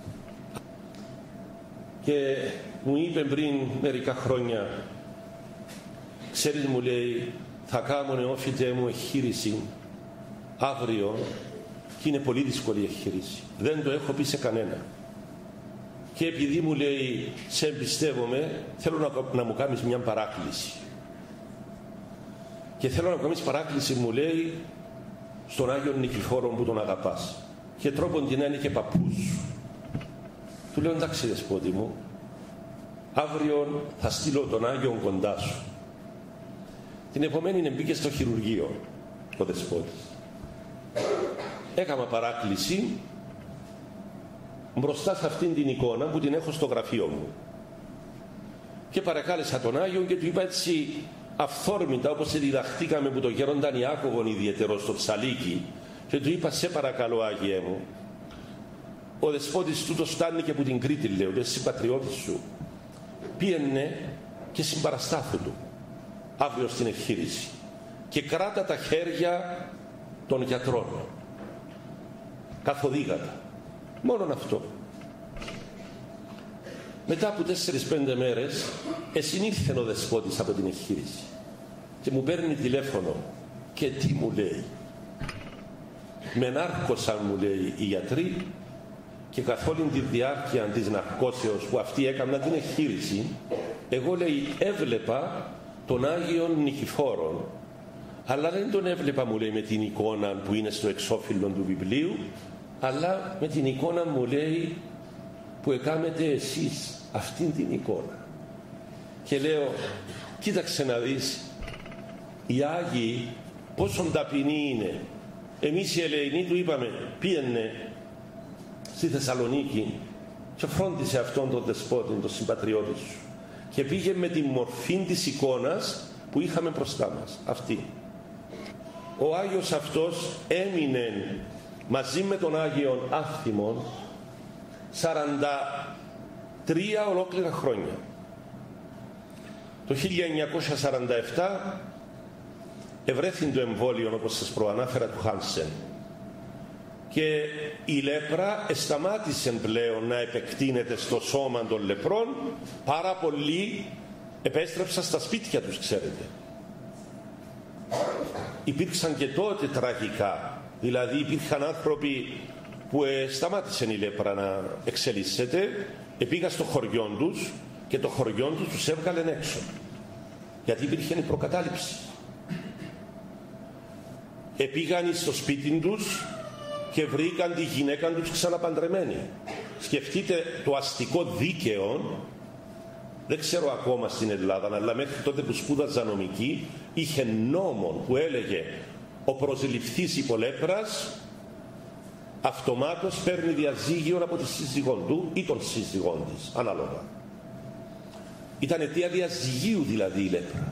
και μου είπε πριν μερικά χρόνια, ξέρεις, μου λέει, θα κάνω νεόφιτε μου εγχείρηση αύριο και είναι πολύ δύσκολη η εγχείρηση, δεν το έχω πει σε κανένα, και επειδή, μου λέει, σε εμπιστεύομαι, θέλω να μου κάνεις μια παράκληση, και θέλω να κάνεις παράκληση, μου λέει, στον Άγιο Νικηφόρο που τον αγαπάς και τρόπον την είναι και παππούς σου. Του λέω, εντάξει δεσπότη μου, αύριο θα στείλω τον Άγιο κοντά σου. Την επομένη μπήκε στο χειρουργείο ο δεσπότης. Έκανα παράκληση μπροστά σε αυτήν την εικόνα που την έχω στο γραφείο μου και παρακάλεσα τον Άγιο και του είπα έτσι αυθόρμητα, όπως διδαχτήκαμε που το γέρονταν Ιάκωβον ιδιαίτερο στο Ψαλίκι, και του είπα, σε παρακαλώ Άγιε μου, ο δεσπότης τούτος φτάνει και από την Κρήτη, λέω, και συμπατριώτης σου, πήγαινε και συμπαραστάθου του αύριο στην εγχείρηση και κράτα τα χέρια των γιατρών καθοδήγατα, μόνον αυτό. Μετά από 4-5 μέρες εσυνήλθε ο δεσπότης από την εγχείρηση και μου παίρνει τηλέφωνο και τι μου λέει, με νάρκωσαν, μου λέει, οι γιατροί, και καθ' όλη τη διάρκεια της ναρκώσεως που αυτοί έκαναν την εγχείρηση, εγώ, λέει, έβλεπα τον Άγιον Νικηφόρον, αλλά δεν τον έβλεπα, μου λέει, με την εικόνα που είναι στο εξώφυλλο του βιβλίου, αλλά με την εικόνα, μου λέει, που έκαμετε εσείς αυτήν την εικόνα. Και λέω, κοίταξε να δεις, οι Άγιοι πόσο ταπεινοί είναι. Εμείς οι Ελεηνοί του είπαμε, πήγαινε στη Θεσσαλονίκη και φρόντισε αυτόν τον δεσπότη, τον συμπατριώτη σου, και πήγε με τη μορφή της εικόνας που είχαμε μπροστά μας, αυτή. Ο Άγιος αυτός έμεινε μαζί με τον Άγιον Άθιμον 43 ολόκληρα χρόνια. Το 1947 ευρέθη το εμβόλιο, όπως σας προανάφερα, του Χάνσεν, και η λέπρα σταμάτησε πλέον να επεκτείνεται στο σώμα των λεπρών. Πάρα πολλοί επέστρεψαν στα σπίτια τους, ξέρετε. Υπήρξαν και τότε τραγικά, δηλαδή υπήρχαν άνθρωποι που σταμάτησε η λέπρα να εξελίσσεται, πήγαν στο χωριό τους και το χωριό τους έβγαλε έξω, γιατί υπήρχε η προκατάληψη. Επήγαν στο σπίτι τους και βρήκαν τη γυναίκα τους ξαναπαντρεμένη. Σκεφτείτε το αστικό δίκαιο, δεν ξέρω ακόμα στην Ελλάδα, αλλά μέχρι τότε που σπούδαζα νομική, είχε νόμο που έλεγε ο προσληφθής υπολέπρας αυτομάτως παίρνει διαζύγιο από τη σύζυγον του ή των σύζυγών της, ανάλογα. Ήταν αιτία διαζυγίου δηλαδή η λέπρα.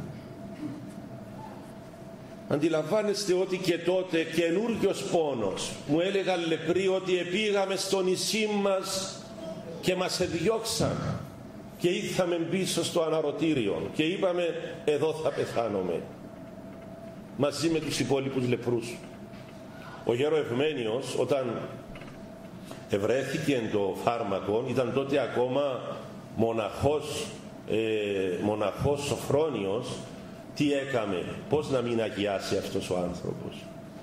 Αντιλαμβάνεστε ότι και τότε καινούριος πόνος. Μου έλεγαν λεπροί ότι επήγαμε στο νησί μας και μας εδιώξαν και ήρθαμε πίσω στο αναρωτήριο και είπαμε, εδώ θα πεθάνομαι μαζί με τους υπόλοιπους λεπρούς. Ο γέρο Ευμένιος, όταν ευρέθηκε το φάρμακο, ήταν τότε ακόμα μοναχός Σοφρόνιος. Τι έκαμε, πώς να μην αγιάσει αυτός ο άνθρωπος?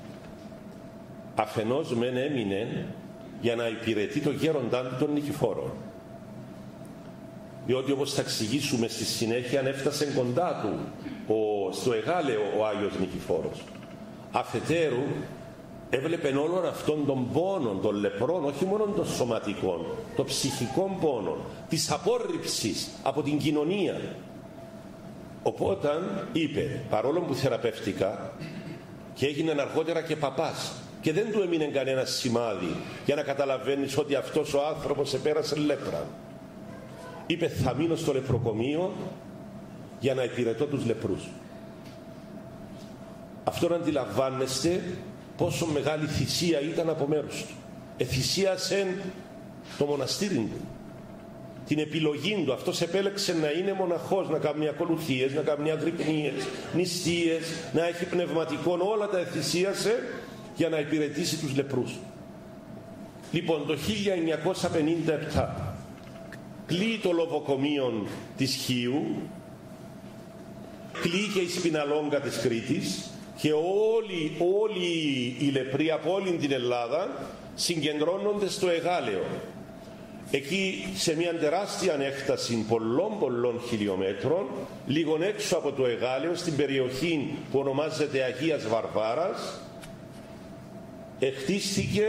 Αφενός μεν έμεινε για να υπηρετεί το γέροντά του τον Νικηφόρο, διότι όπως θα εξηγήσουμε στη συνέχεια έφτασε κοντά του στο Εγάλεο ο Άγιος Νικηφόρος. Αφετέρου έβλεπε όλων αυτών των πόνων των λεπρών, όχι μόνο των σωματικών, των ψυχικών πόνων, της απόρριψης από την κοινωνία. Οπότε είπε, παρόλο που θεραπεύτηκα και έγινε αργότερα και παπάς και δεν του έμεινε κανένα σημάδι για να καταλαβαίνεις ότι αυτός ο άνθρωπος επέρασε λέπρα, είπε, θα μείνω στο λεπροκομείο για να υπηρετώ τους λεπρούς. Αυτό να αντιλαμβάνεστε πόσο μεγάλη θυσία ήταν από μέρους του. Εθυσίασε το μοναστήρι του, την επιλογή του. Αυτός επέλεξε να είναι μοναχός, να κάνει ακολουθίες, να κάνει αγρυπνίες, νηστείες, να έχει πνευματικόν, όλα τα εθυσίασε για να υπηρετήσει τους λεπρούς. Λοιπόν, το 1957 κλείει το λοβοκομείο της Χίου, κλείει και η Σπιναλόγκα της Κρήτης και όλοι οι λεπροί από όλη την Ελλάδα συγκεντρώνονται στο Εγάλεο. Εκεί σε μια τεράστια έκταση πολλών χιλιόμετρων, λίγο έξω από το Εγάλεο, στην περιοχή που ονομάζεται Αγίας Βαρβάρας, χτίστηκε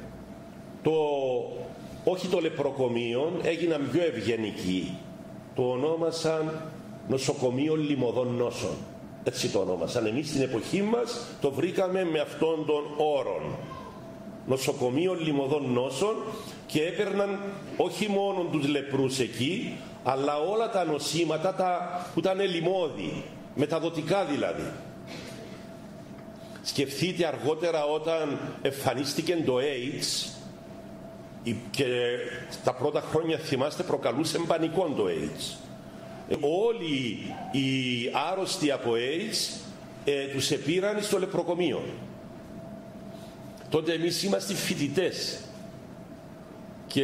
όχι το λεπροκομείο, έγιναν πιο ευγενικοί. Το ονόμασαν νοσοκομείο λιμωδών νόσων. Έτσι το ονόμασαν. Εμείς στην εποχή μας το βρήκαμε με αυτόν τον όρο. Νοσοκομείο λιμωδών νόσων, και έπαιρναν όχι μόνο τους λεπρούς εκεί, αλλά όλα τα νοσήματα που ήταν λιμώδη, μεταδοτικά δηλαδή. Σκεφτείτε αργότερα όταν εμφανίστηκε το AIDS, και τα πρώτα χρόνια θυμάστε προκαλούσε πανικό το AIDS. Όλοι οι άρρωστοι από AIDS τους επήραν στο λεπροκομείο. Τότε εμείς είμαστε φοιτητές και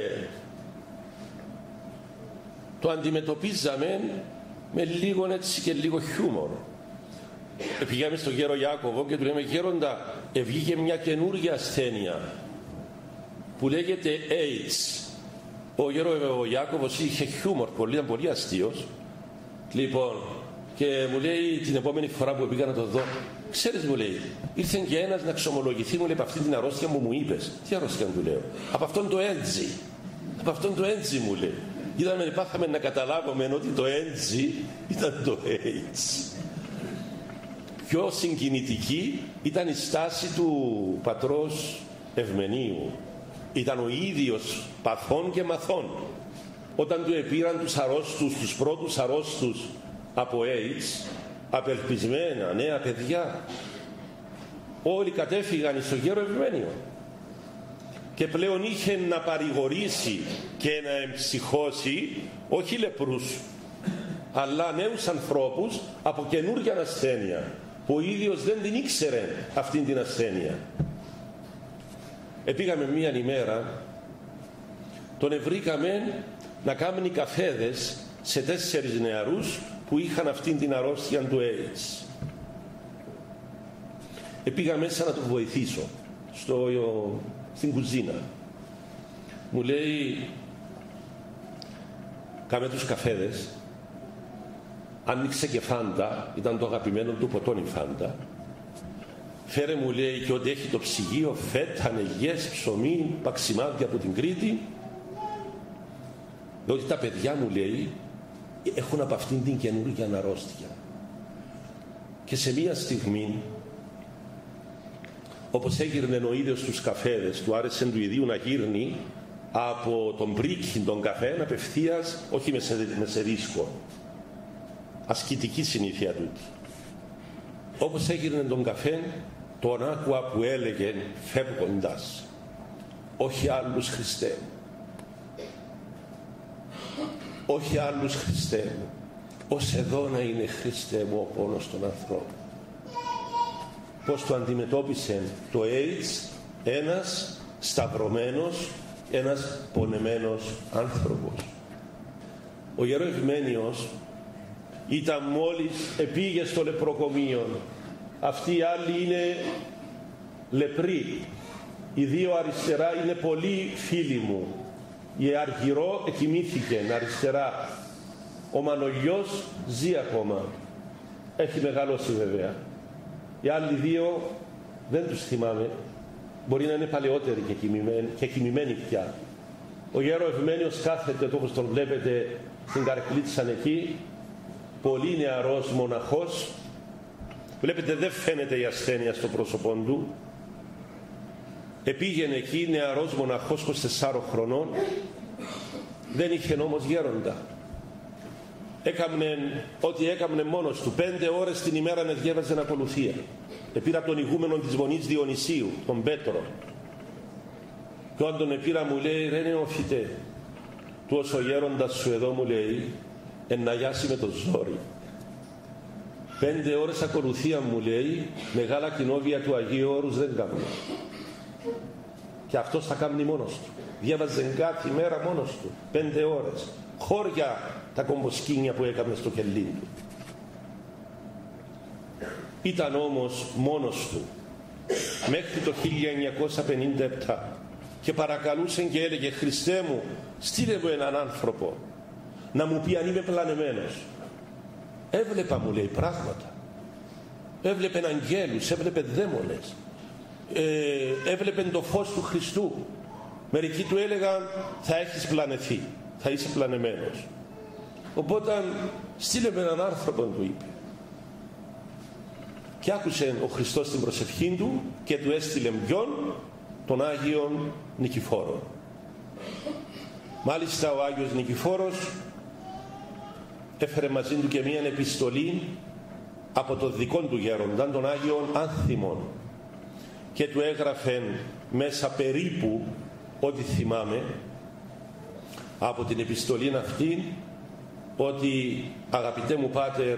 το αντιμετωπίζαμε με λίγο έτσι και λίγο χιούμορ. Πήγαμε στον γέρο Ιάκωβο και του λέμε: γέροντα, βγήκε μια καινούργια ασθένεια που λέγεται AIDS. Ο Ιάκωβος είχε χιούμορ, ήταν πολύ αστείος. Λοιπόν, και μου λέει την επόμενη φορά που πήγα να το δω: ξέρεις, μου λέει, ήρθε και ένας να ξομολογηθεί, μου λέει, από αυτή την αρρώστια μου είπες. Τι αρρώστια, του λέω? Από αυτόν το έντζι. Από αυτόν το έντζι, μου λέει. Είδαμε, πάθαμε να καταλάβουμε ότι το έντζι ήταν το AIDS. Πιο συγκινητική ήταν η στάση του πατρός Ευμενίου. Ήταν ο ίδιος παθών και μαθών. Όταν του επήραν τους αρρώστους, τους πρώτους αρρώστους από AIDS, απελπισμένα νέα παιδιά, όλοι κατέφυγαν στο γέρο Ευμένιο και πλέον είχε να παρηγορήσει και να εμψυχώσει όχι λεπρούς, αλλά νέους ανθρώπους από καινούργια ασθένεια που ο ίδιος δεν την ήξερε αυτήν την ασθένεια. Πήγαμε μία ημέρα, τον βρήκαμε να κάνει καφέδες σε 4 νεαρούς που είχαν αυτήν την αρρώστια του AIDS. Πήγα μέσα να τον βοηθήσω στην κουζίνα. Μου λέει: κάμε τους καφέδες, άνοιξε και φάντα, ήταν το αγαπημένο του ποτόν η φάντα. Φέρε, μου λέει, και ότι έχει το ψυγείο φέτα, νεγιές, ψωμί, παξιμάδια από την Κρήτη, διότι τα παιδιά, μου λέει, έχουν από αυτήν την καινούργια αρρώστια. Και σε μία στιγμή, όπως έγυρνε ο ίδιος τους καφέδες, του άρεσε του ιδίου να γύρνει από τον πρίκι τον καφέ απευθείας, όχι με σε ρίσκο. Ασκητική συνήθεια τούτη. Όπως έγυρνε τον καφέ, τον άκουα που έλεγε φεύγοντας: όχι άλλους, Χριστέ μου, όχι άλλους, Χριστέ μου, ως εδώ να είναι, Χριστέ μου, ο πόνος των ανθρώπων. Πώς το αντιμετώπισε το AIDS ένας σταυρωμένος, ένας πονεμένος άνθρωπος. Ο γέρο Ευμένιος ήταν μόλις επήγε στο λεπροκομείο. Αυτοί οι άλλοι είναι λεπροί. Οι 2 αριστερά είναι πολύ φίλοι μου. Η Αργυρό εκοιμήθηκε αριστερά. Ο Μανολιός ζει ακόμα. Έχει μεγαλώσει βέβαια. Οι άλλοι 2 δεν τους θυμάμαι. Μπορεί να είναι παλαιότεροι και κοιμημένοι πια. Ο γέρο Ευμένιος κάθεται, όπως τον βλέπετε, στην καρκλίτσα εκεί, πολύ νεαρός μοναχός. Βλέπετε, δεν φαίνεται η ασθένεια στο πρόσωπό του. Επήγαινε εκεί νεαρός μοναχός 24 χρονών, δεν είχε όμως γέροντα. Έκαμνε ό,τι έκαμνε μόνος του. 5 ώρες την ημέρα να διέβαζε ακολουθία. Επήρα τον ηγούμενο της Μονής Διονυσίου, τον Πέτρο. Και όταν τον επήρα, μου λέει: ρε νεοφυτέ, του ως ο γέροντας σου εδώ, μου λέει, να γιάσει με το ζόρι. 5 ώρες ακολουθία, μου λέει, μεγάλα κοινόβια του Αγίου Όρους δεν κάνουν. Και αυτός θα κάνει μόνος του. Διάβαζε κάθε μέρα μόνος του 5 ώρες, χώρια τα κομποσκίνια που έκανε στο κελί του. Ήταν όμως μόνος του μέχρι το 1957 και παρακαλούσε και έλεγε, Χριστέ μου, στείλε μου έναν άνθρωπο να μου πει αν είμαι πλανεμένος. Έβλεπα, μου λέει, πράγματα. Έβλεπε αγγέλους, έβλεπε δαίμονες, έβλεπε το φως του Χριστού. Μερικοί του έλεγαν, θα έχεις πλανεθεί, θα είσαι πλανεμένος. Οπότε στείλε με έναν άνθρωπο, του είπε. Και άκουσε ο Χριστός την προσευχή του και του έστειλε ποιον? Τον Άγιον Νικηφόρο. Μάλιστα ο Άγιος Νικηφόρος έφερε μαζί του και μία επιστολή από τον δικό του γέροντα, τον Άγιον Άνθιμον, και του έγραφε μέσα περίπου ό,τι θυμάμαι από την επιστολή αυτή, ότι αγαπητέ μου Πάτερ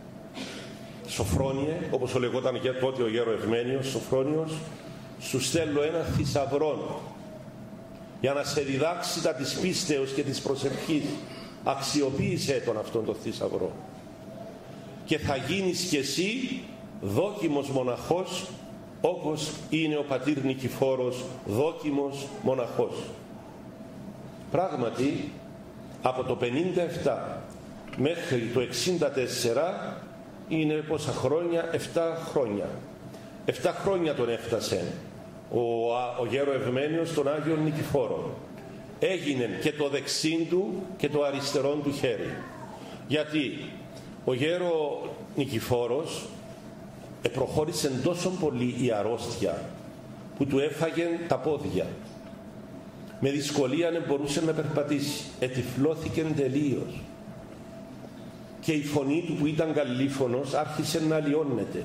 Σοφρόνιε, όπως ο λεγόταν και τότε ο γέρο Ευμένιος Σοφρόνιος, σου στέλνω ένα θησαυρό για να σε διδάξει τα της πίστεως και της προσευχής. Αξιοποίησέ τον αυτόν τον θησαυρό και θα γίνεις κι εσύ δόκιμος μοναχός, όπως είναι ο πατήρ Νικηφόρος δόκιμος μοναχός. Πράγματι από το 57 μέχρι το 64 είναι πόσα χρόνια? 7 χρόνια. 7 χρόνια τον έφτασε ο γέρο Ευμένιος τον Άγιον Νικηφόρο. Έγινε και το δεξί του και το αριστερό του χέρι. Γιατί ο γέρο Νικηφόρος προχώρησε τόσο πολύ η αρρώστια που του έφαγε τα πόδια. Με δυσκολία δεν μπορούσε να περπατήσει. Ετυφλώθηκε τελείως. Και η φωνή του που ήταν καλήφωνος άρχισε να αλλοιώνεται.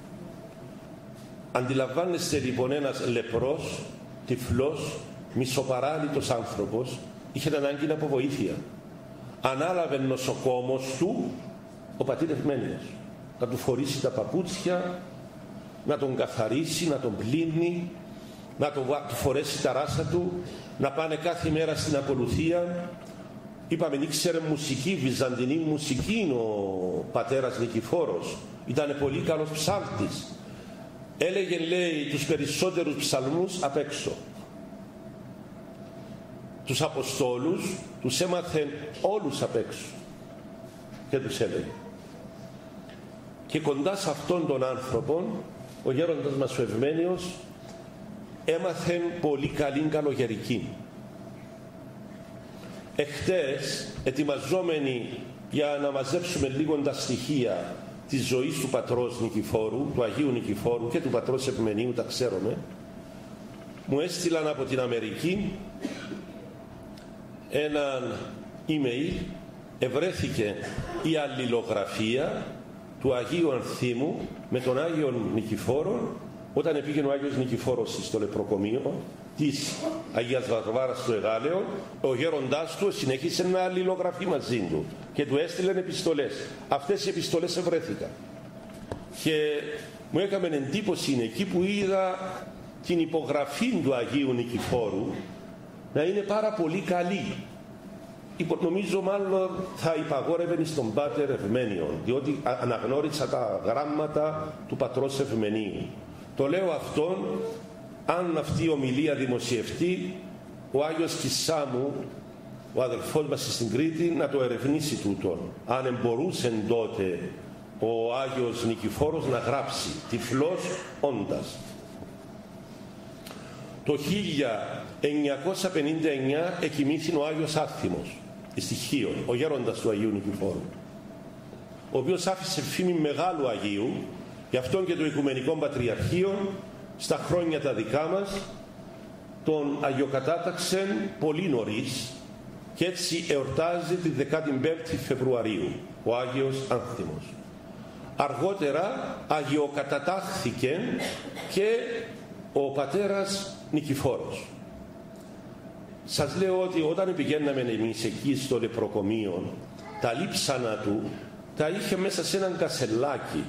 Αντιλαμβάνεστε λοιπόν, ένας λεπρός, τυφλός, μισοπαράλυτος άνθρωπος είχε ανάγκη από βοήθεια. Ανάλαβε νοσοκόμος του ο πατήρ Ευμένιος να του φορήσει τα παπούτσια, να τον καθαρίσει, να τον πλύνει, να του φορέσει τα ράσα του, να πάνε κάθε μέρα στην ακολουθία. Είπαμε, ήξερε μουσική, βυζαντινή μουσική ο πατέρας Νικηφόρος. Ήταν πολύ καλός ψάλτης. Έλεγε, λέει, τους περισσότερους ψαλμούς απ' έξω. Τους Αποστόλους τους έμαθε όλους απ' έξω και τους έλεγε. Και κοντά σε αυτόν τον άνθρωπο ο γέροντας μας ο Ευμένιος έμαθε πολύ καλή καλογερική. Εχθές, ετοιμαζόμενοι για να μαζέψουμε λίγο τα στοιχεία της ζωής του πατρός Νικηφόρου, του Αγίου Νικηφόρου και του πατρός Ευμενίου, τα ξέρουμε, μου έστειλαν από την Αμερική έναν email. Ευρέθηκε η αλληλογραφία του Αγίου Ανθίμου με τον Άγιο Νικηφόρο όταν πήγαινε ο Άγιος Νικηφόρος στο λεπροκομείο της Αγίας Βαρβάρας στο Εγάλεο. Ο γέροντάς του συνέχισε να αλληλογραφεί μαζί του και του έστειλαν επιστολές. Αυτές οι επιστολές ευρέθηκαν και μου έκαμε εντύπωση εκεί που είδα την υπογραφή του Αγίου Νικηφόρου να είναι πάρα πολύ καλή. Νομίζω μάλλον θα υπαγόρευε στον Πάτερ Ευμένιο, διότι αναγνώρισα τα γράμματα του πατρός Ευμένιου. Το λέω αυτόν, αν αυτή η ομιλία δημοσιευτεί, ο Άγιος Κισάμου, ο αδελφός μας στην Κρήτη, να το ερευνήσει τούτον. Αν εμπορούσε τότε ο Άγιος Νικηφόρος να γράψει, τυφλός όντας. Το 1959 εκοιμήθη ο Άγιος Άθιμος στη Χίο, ο γέροντας του Αγίου Νικηφόρου, ο οποίος άφησε φήμη μεγάλου Αγίου. Γι' αυτόν και το Οικουμενικό Πατριαρχείο στα χρόνια τα δικά μας τον αγιοκατάταξε πολύ νωρίς και έτσι εορτάζει τη 15η Φεβρουαρίου ο Άγιος Άνθιμος. Αργότερα αγιοκατατάχθηκε και ο πατέρας Νικηφόρος. σας λέω ότι όταν πηγαίναμε εμείς εκεί στο λεπροκομείο, τα λείψανα του τα είχε μέσα σε έναν κασελάκι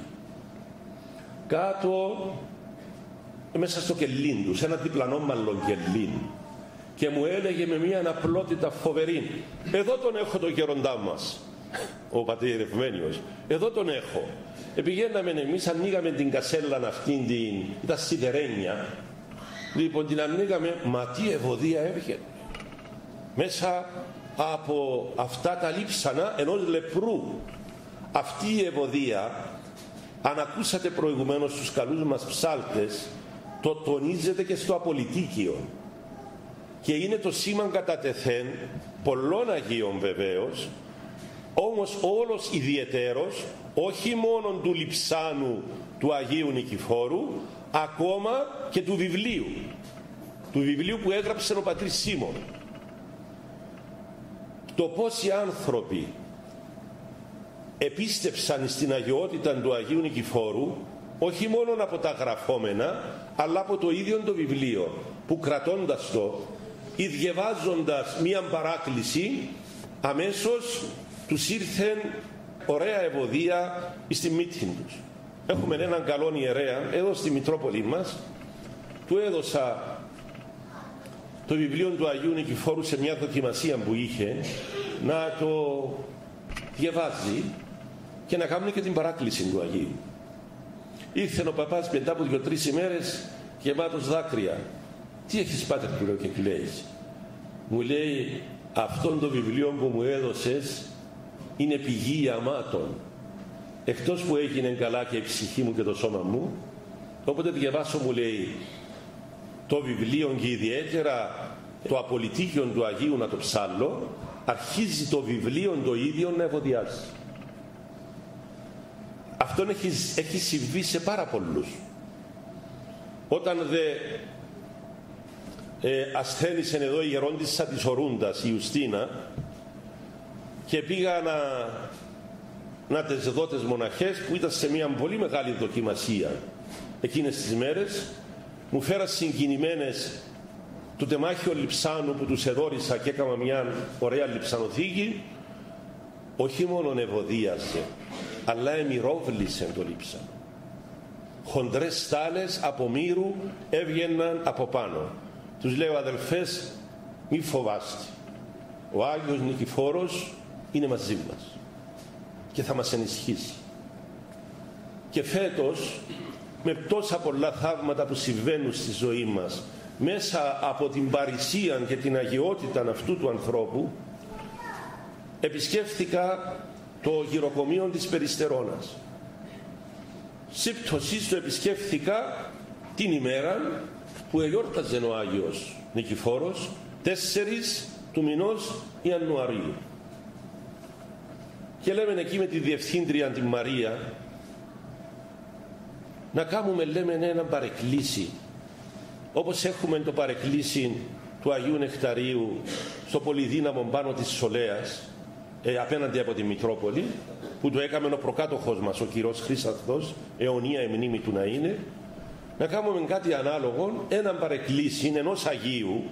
κάτω μέσα στο κελίν του, σε ένα διπλανό μάλλον κελίν, και μου έλεγε με μια αναπλότητα φοβερή, εδώ τον έχω τον γεροντά μας, ο πατήρ Ευμένιος, εδώ τον έχω. Πηγαίναμε εμείς, ανοίγαμε την κασέλα αυτήν, ήταν σιδερένια, λοιπόν την ανοίγαμε, μα τι ευωδία έβγαινε μέσα από αυτά τα λείψανα ενός λεπρού. Αυτή η ευωδία, αν ακούσατε προηγουμένως τους καλούς μας ψάλτες, το τονίζεται και στο απολυτίκιο και είναι το σήμα κατά τεθέν πολλών Αγίων βεβαίως, όμως όλος ιδιαιτέρως, όχι μόνο του λειψάνου του Αγίου Νικηφόρου, ακόμα και του βιβλίου που έγραψε ο πατήρ Σίμων. Το πόσοι άνθρωποι επίστεψαν στην αγιότητα του Αγίου Νικηφόρου, όχι μόνο από τα γραφόμενα, αλλά από το ίδιο το βιβλίο, που κρατώντας το ή διαβάζοντας μία παράκληση, αμέσως τους ήρθε ωραία ευωδία στη μύτη τους. Έχουμε έναν καλό ιερέα εδώ στη Μητρόπολη μας, του έδωσα το βιβλίο του Αγίου Νικηφόρου σε μια δοκιμασία που είχε, να το διαβάζει και να κάνουν και την παράκληση του Αγίου. Ήρθε ο παπάς μετά από 2-3 ημέρες γεμάτος δάκρυα. Τι έχεις, πάτερ, του λέω, και κλαίεις? Μου λέει, αυτόν το βιβλίο που μου έδωσες είναι πηγή αμάτων, εκτός που έγινε καλά και η ψυχή μου και το σώμα μου. Όποτε διαβάσω, μου λέει, το βιβλίο και ιδιαίτερα το απολυτίκιο του Αγίου να το ψάλλω, αρχίζει το βιβλίο το ίδιο να ευωδιάζει. Αυτό έχει συμβεί σε πάρα πολλούς. Όταν ασθένησε εδώ η γερόντισσα της Ορούντας, η Ιουστίνα, και πήγα να τις δω τις μοναχές που ήταν σε μια πολύ μεγάλη δοκιμασία εκείνες τις μέρες, μου φέρα συγκινημένες του τεμάχιο λειψάνου που τους εδόρισα και έκανα μια ωραία λειψανοθήκη. Όχι μόνο ευωδίασε, αλλά εμυρόβλησε το λείψανο. Χοντρές στάλες από μύρου έβγαιναν από πάνω. Τους λέω, αδελφές, μη φοβάστε, ο Άγιος Νικηφόρος είναι μαζί μας και θα μας ενισχύσει. Και φέτος, με τόσα πολλά θαύματα που συμβαίνουν στη ζωή μας, μέσα από την παρησία και την αγιότητα αυτού του ανθρώπου, επισκέφθηκα το γυροκομείο της Περιστερώνας. Σύμπτωσης το επισκέφθηκα την ημέρα που εορτάζε ο Άγιος Νικηφόρος, 4 του μηνός Ιανουαρίου. Και λέμε εκεί με τη διευθύντρια την Μαρία, να κάνουμε, λέμε, ένα παρεκκλήσι, όπως έχουμε το παρεκκλήσι του Αγίου Νεκταρίου στο Πολυδύναμο πάνω της Σολέας, απέναντι από τη Μητρόπολη, που το έκαμε ο προκάτοχος μας, ο κυρός Χρύσαθος, αιωνία η μνήμη του να είναι, να κάνουμε κάτι ανάλογο, έναν παρεκκλήσι ενός Αγίου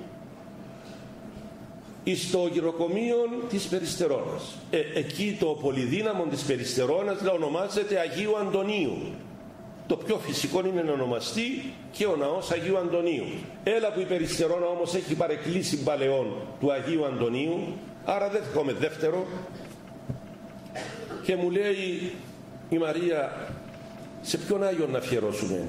στο γυροκομείο της Περιστερώνας. Εκεί το Πολυδύναμο της Περιστερώνας ονομάζεται Αγίου Αντωνίου. Το πιο φυσικό είναι να ονομαστεί και ο ναός Αγίου Αντωνίου. Έλα που η Περιστερώνα όμως έχει παρεκκλήσει παλαιόν του Αγίου Αντωνίου, άρα δεν έχουμε δεύτερο. Και μου λέει η Μαρία, σε ποιον Άγιο να αφιερώσουμε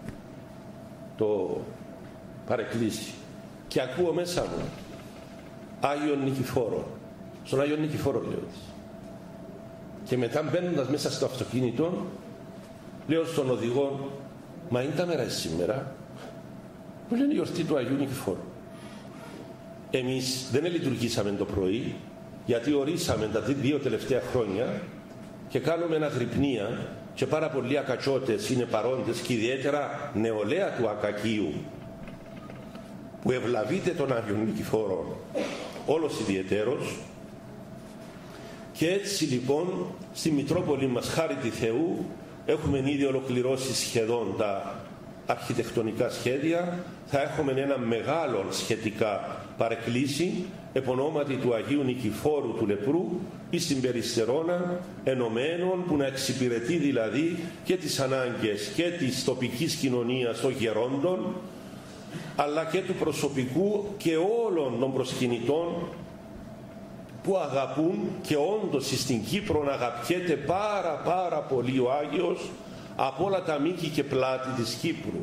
το παρεκκλήσι? Και ακούω μέσα μου, Άγιον Νικηφόρο. Στον Άγιον Νικηφόρο, λέω της. Και μετά μπαίνοντας μέσα στο αυτοκίνητο, λέω στον οδηγό, μα είναι τα μέρα σήμερα? Μου λένε η γιορτή του Αγίου Νικηφόρου. Εμείς δεν λειτουργήσαμε το πρωί, γιατί ορίσαμε τα 2 τελευταία χρόνια και κάνουμε αναγρυπνία και πάρα πολλοί ακατσότες είναι παρόντες, και ιδιαίτερα νεολαία του Ακακίου που ευλαβείται τον Άγιο Νικηφόρο όλος ιδιαιτέρως. Και έτσι λοιπόν στη Μητρόπολη μας, χάρη τη Θεού, έχουμε ήδη ολοκληρώσει σχεδόν αρχιτεκτονικά σχέδια, θα έχουμε ένα μεγάλο σχετικά παρεκκλήσι επωνόματι του Αγίου Νικηφόρου του Λεπρού ή στην Περιστερώνα, ενωμένων, που να εξυπηρετεί δηλαδή και τις ανάγκες και της τοπικής κοινωνίας των γερόντων, αλλά και του προσωπικού και όλων των προσκυνητών που αγαπούν, και όντως στην Κύπρο αγαπιέται πάρα πολύ ο Άγιος από όλα τα μήκη και πλάτη της Κύπρου.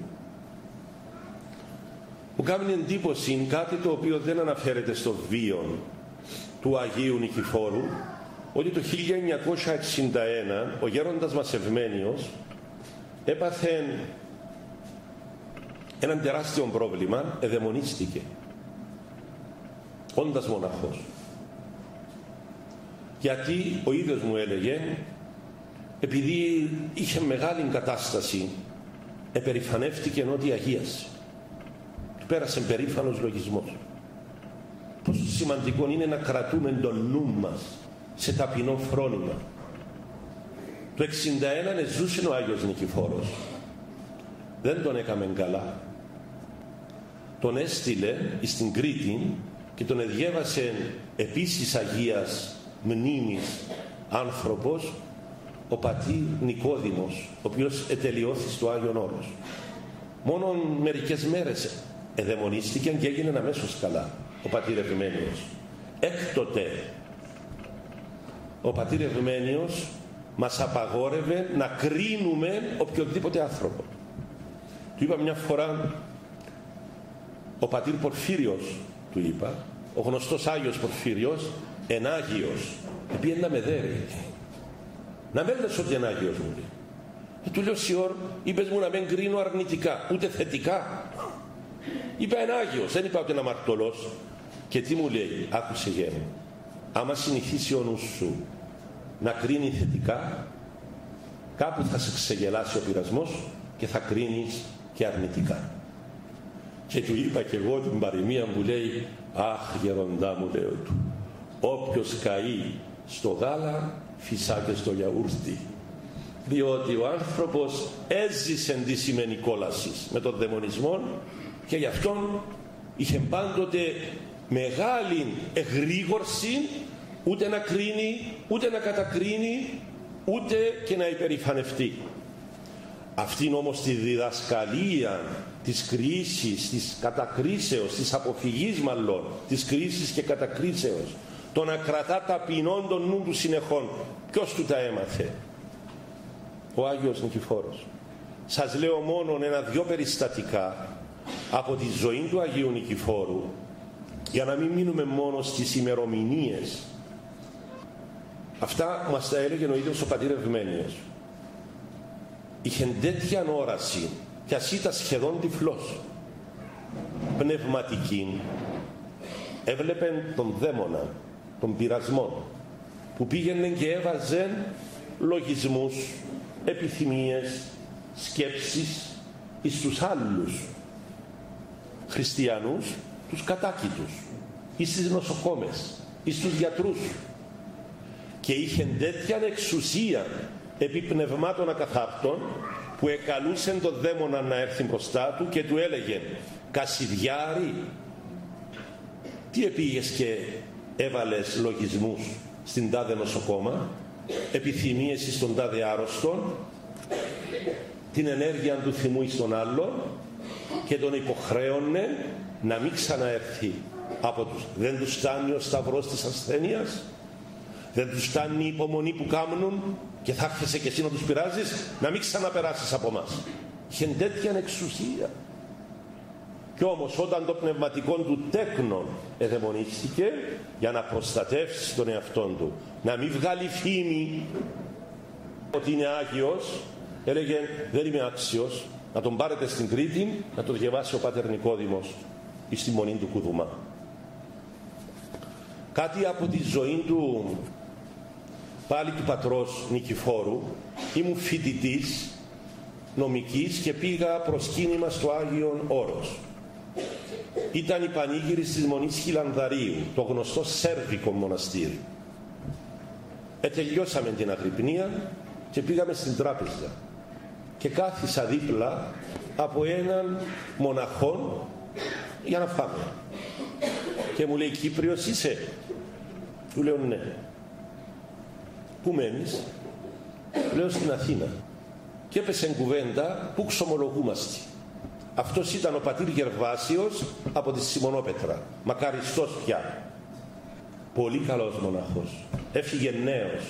Μου κάνει εντύπωση κάτι το οποίο δεν αναφέρεται στο βίο του Αγίου Νικηφόρου, ότι το 1961 ο γέροντας μας Ευμένιος έπαθε έναν τεράστιο πρόβλημα, εδαιμονίστηκε όντας μοναχός. Γιατί ο ίδιος μου έλεγε, επειδή είχε μεγάλη κατάσταση, επερηφανεύτηκε ότι αγίασε. Του πέρασε περήφανος λογισμός. Πόσο σημαντικό είναι να κρατούμε τον νου μας σε ταπεινό φρόνημα. Το 1961 ζούσε ο Άγιος Νικηφόρος. Δεν τον έκαμε καλά. Τον έστειλε στην Κρήτη και τον εδιέβασε επίσης αγίας μνήμης άνθρωπος, ο πατήρ Νικόδημος, ο οποίος ετελειώθη στο Άγιον Όρος. Μόνο μερικές μέρες εδαιμονίστηκε και έγινε αμέσως καλά ο πατήρ Ευμένιος. Έκτοτε ο πατήρ Ευμένιος μας απαγόρευε να κρίνουμε οποιοδήποτε άνθρωπο. Του είπα μια φορά, ο πατήρ Πορφύριος, του είπα, ο γνωστός Άγιος Πορφύριος, εν Άγιος, επειδή να με δέρει. Να με λες ότι είναι Άγιος, μου λέει. Του λέω Σιόρ, είπες μου να μην κρίνω αρνητικά, ούτε θετικά. Είπα εν Άγιος, δεν είπα ότι είναι αμαρτωλός. Και τι μου λέει, άκουσε γέρε, άμα συνηθίσει ο νους σου να κρίνει θετικά, κάπου θα σε ξεγελάσει ο πειρασμός και θα κρίνεις και αρνητικά. Και του είπα και εγώ την παροιμία μου, λέει, αχ γεροντά μου, λέω του, όποιος καεί στο γάλα φυσά και στο γιαούρτι. Διότι ο άνθρωπος έζησε τι σημαίνει κόλαση με τον δαιμονισμό και γι' αυτόν είχε πάντοτε μεγάλη εγρήγορση, ούτε να κρίνει, ούτε να κατακρίνει, ούτε και να υπερηφανευτεί. Αυτήν όμως τη διδασκαλία της κρίσης, της κατακρίσεως, της αποφυγής μάλλον, της κρίσης και κατακρίσεως, το να κρατά ταπεινόν τον νου του συνεχών, ποιος του τα έμαθε? Ο Άγιος Νικηφόρος. Σας λέω μόνο ένα-δυο περιστατικά από τη ζωή του Αγίου Νικηφόρου, για να μην μείνουμε μόνο στις ημερομηνίες. Αυτά μας τα έλεγε ο ίδιος ο πατήρ Ευμένιος. Είχε τέτοια όραση, κι ας ήταν σχεδόν τυφλός, πνευματική. Έβλεπε τον δαίμονα, τον πειρασμό, που πήγαινε και έβαζε λογισμούς, επιθυμίες, σκέψεις εις τους άλλους χριστιανούς, τους κατάκητους, εις τις νοσοκόμες, εις τους γιατρούς, και είχε τέτοια εξουσία επί πνευμάτων ακαθάρτων, που εκαλούσε τον δαίμονα να έρθει μπροστά του και του έλεγε, Κασιδιάρη, τι επήγες και έβαλες λογισμούς στην τάδε νοσοκόμα, επιθυμίες εις τον τάδε άρρωστον, την ενέργεια του θυμού εις τον άλλον, και τον υποχρέωνε να μην ξαναέρθει από τους. Δεν τους φτάνει ο σταυρός της ασθένειας, δεν τους φτάνει η υπομονή που κάνουν και θα έρχεσαι και εσύ να τους πειράζεις, να μην ξαναπεράσεις από μας. Είχε τέτοια εξουσία. Κι όμως όταν το πνευματικό του τέκνον εδαιμονίστηκε, για να προστατεύσει τον εαυτόν του, να μην βγάλει φήμη ότι είναι Άγιος, έλεγε δεν είμαι άξιος, να τον πάρετε στην Κρήτη να το διαβάσει ο Πάτερ Νικόδημος ή στη Μονή του Κουδουμά. Κάτι από τη ζωή του, πάλι του πατρός Νικηφόρου. Ήμουν φοιτητής νομικής και πήγα προσκύνημα στο Άγιον Όρος. Ήταν η πανήγυρη της Μονής Χιλανδαρίου, το γνωστό Σέρβικο μοναστήρι. Τελειώσαμε την αγρυπνία και πήγαμε στην τράπεζα. και κάθισα δίπλα από έναν μοναχόν για να φάμε. Και μου λέει, Κύπριος είσαι? Του λέω ναι. Πού μένεις? Λέω στην Αθήνα. Και έπεσε κουβέντα που ξομολογούμαστε. Αυτός ήταν ο πατήρ Γερβάσιος από τη Σιμονόπετρα, μακαριστός πια, πολύ καλός μοναχός, έφυγε νέος.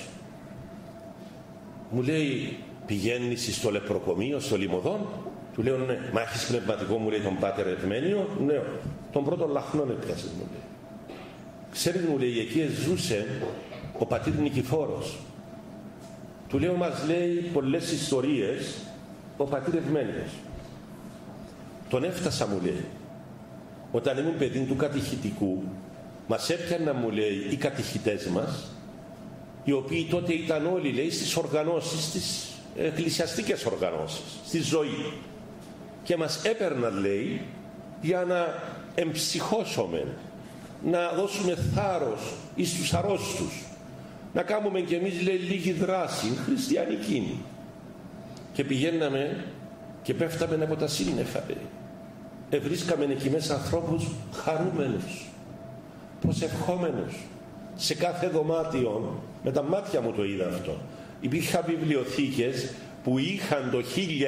Μου λέει, πηγαίνεις στο λεπροκομείο, στο Λιμωδόν? Του λέω ναι. Μα έχεις πνευματικό? Μου λέει, τον πάτερ Ευμένιο? Ναι. Τον πρώτο λαχνόν έπιασε, μου λέει. Ξέρεις, μου λέει, εκεί ζούσε ο πατήρ Νικηφόρος. Του λέω, μας λέει πολλές ιστορίες ο πατήρ Ευμένιος. Τον έφτασα, μου λέει, όταν ήμουν παιδί του κατηχητικού, μας έπιαναν, μου λέει, οι κατηχητές μας, οι οποίοι τότε ήταν όλοι, λέει, στις οργανώσεις, στις εκκλησιαστικές οργανώσεις, στη ζωή, και μας έπαιρναν, λέει, για να εμψυχώσουμε, να δώσουμε θάρρος εις τους αρρώστους, να κάνουμε κι εμείς, λέει, λίγη δράση χριστιανική. Και πηγαίναμε και πέφταμε από τα σύννεφα, λέει. Βρίσκαμε εκεί μέσα ανθρώπους χαρούμενους, προσευχόμενους. Σε κάθε δωμάτιο, με τα μάτια μου το είδα αυτό, υπήρχαν βιβλιοθήκες που είχαν το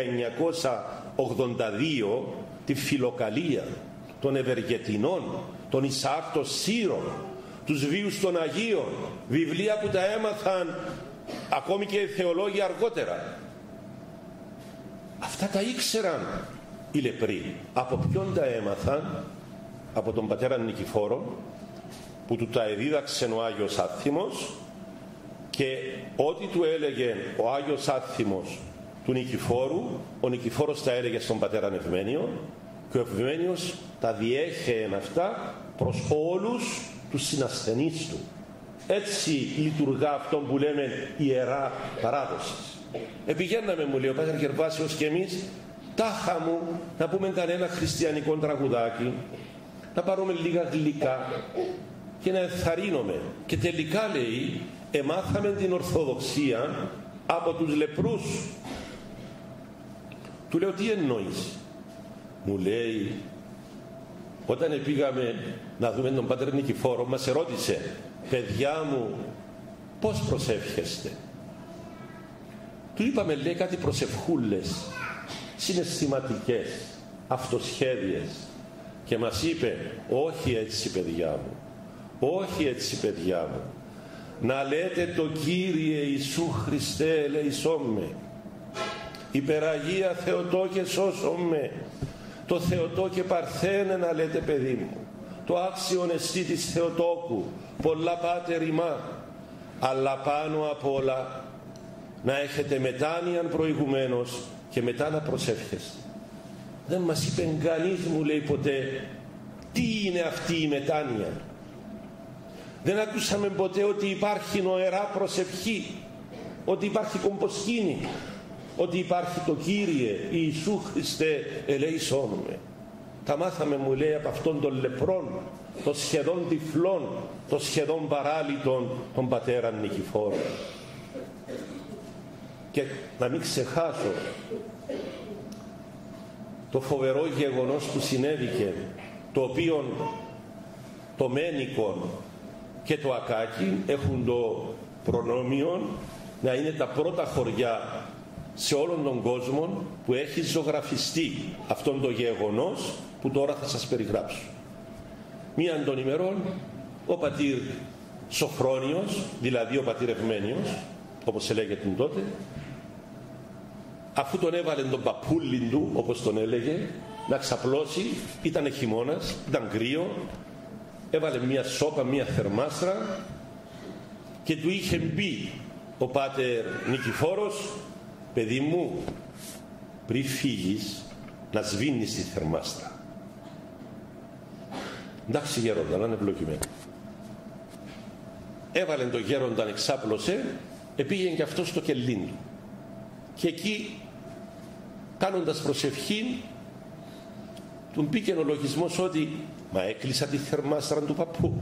1982 τη Φιλοκαλία των Ευεργετινών, των Ισαάκ των Σύρων, τους βίους των Αγίων, βιβλία που τα έμαθαν ακόμη και οι θεολόγοι αργότερα. Αυτά τα ήξεραν οι λεπροί. Από ποιον τα έμαθαν? Από τον πατέρα Νικηφόρο, που του τα εδίδαξε ο Άγιος Άθιμος, και ό,τι του έλεγε ο Άγιος Άθιμος του Νικηφόρου, ο Νικηφόρος τα έλεγε στον πατέρα Ευμένιο, και ο Ευμένιος τα διέχεε αυτά προς όλους τους συνασθενείς του. Έτσι λειτουργά αυτό που λέμε ιερά παράδοση. Πηγαίναμε, μου λέει ο πατέρ Γερβάσιος, και εμείς τάχα μου να πούμε κανένα χριστιανικό τραγουδάκι, να πάρουμε λίγα γλυκά και να ενθαρρύνουμε. Και τελικά, λέει, εμάθαμε την Ορθοδοξία από τους λεπρούς. Του λέω, τι εννοείς? Μου λέει, όταν πήγαμε να δούμε τον πατέρ Νικηφόρο, μας ερώτησε, παιδιά μου, πώς προσεύχεστε? Του είπαμε, λέει, κάτι προσευχούλες συναισθηματικές, αυτοσχέδιες, και μας είπε, όχι έτσι, παιδιά μου, όχι έτσι, παιδιά μου, να λέτε το Κύριε Ιησού Χριστέ ελεησόν με, υπεραγία Θεοτό και σώσον με, το Θεοτό και Παρθένε να λέτε, παιδί μου, το άξιον εστί της Θεοτόκου, πολλά πάτερ ημά, αλλά πάνω απ' όλα να έχετε μετάνοιαν προηγουμένως και μετά να προσεύχεστε. Δεν μας είπε κανείς, μου λέει, ποτέ τι είναι αυτή η μετάνοια. Δεν ακούσαμε ποτέ ότι υπάρχει νοερά προσευχή, ότι υπάρχει κομποσκήνη, ότι υπάρχει το Κύριε Ιησού Χριστέ ελεησόν με. Τα μάθαμε, μου λέει, από αυτόν των λεπρών, των σχεδόν τυφλών, των σχεδόν παράλυτων, των πατέρα Νικηφόρων. Και να μην ξεχάσω το φοβερό γεγονός που συνέβηκε, το οποίο το Μένικον και το Ακάκι έχουν το προνόμιο να είναι τα πρώτα χωριά σε όλον τον κόσμο που έχει ζωγραφιστεί αυτόν το γεγονός που τώρα θα σας περιγράψω. Μίαν των ημερών ο πατήρ Σοφρόνιος, δηλαδή ο πατήρ Ευμένιος, όπως έλεγε τότε, αφού τον έβαλε τον παππούλιν του, όπως τον έλεγε, να ξαπλώσει, ήταν χειμώνας, ήταν κρύο, έβαλε μια σόπα, μια θερμάστρα, και του είχε μπει ο πάτερ Νικηφόρος, παιδί μου, πριν φύγεις να σβήνεις τη θερμάστρα. Εντάξει γέροντα, να είναι ευλογημένο. Έβαλε τον γέροντα, εξάπλωσε, επήγαινε και αυτό στο κελίν του, και εκεί κάνοντας προσευχή του μπήκε ο λογισμός ότι μα έκλεισα τη θερμάστρα του παππού,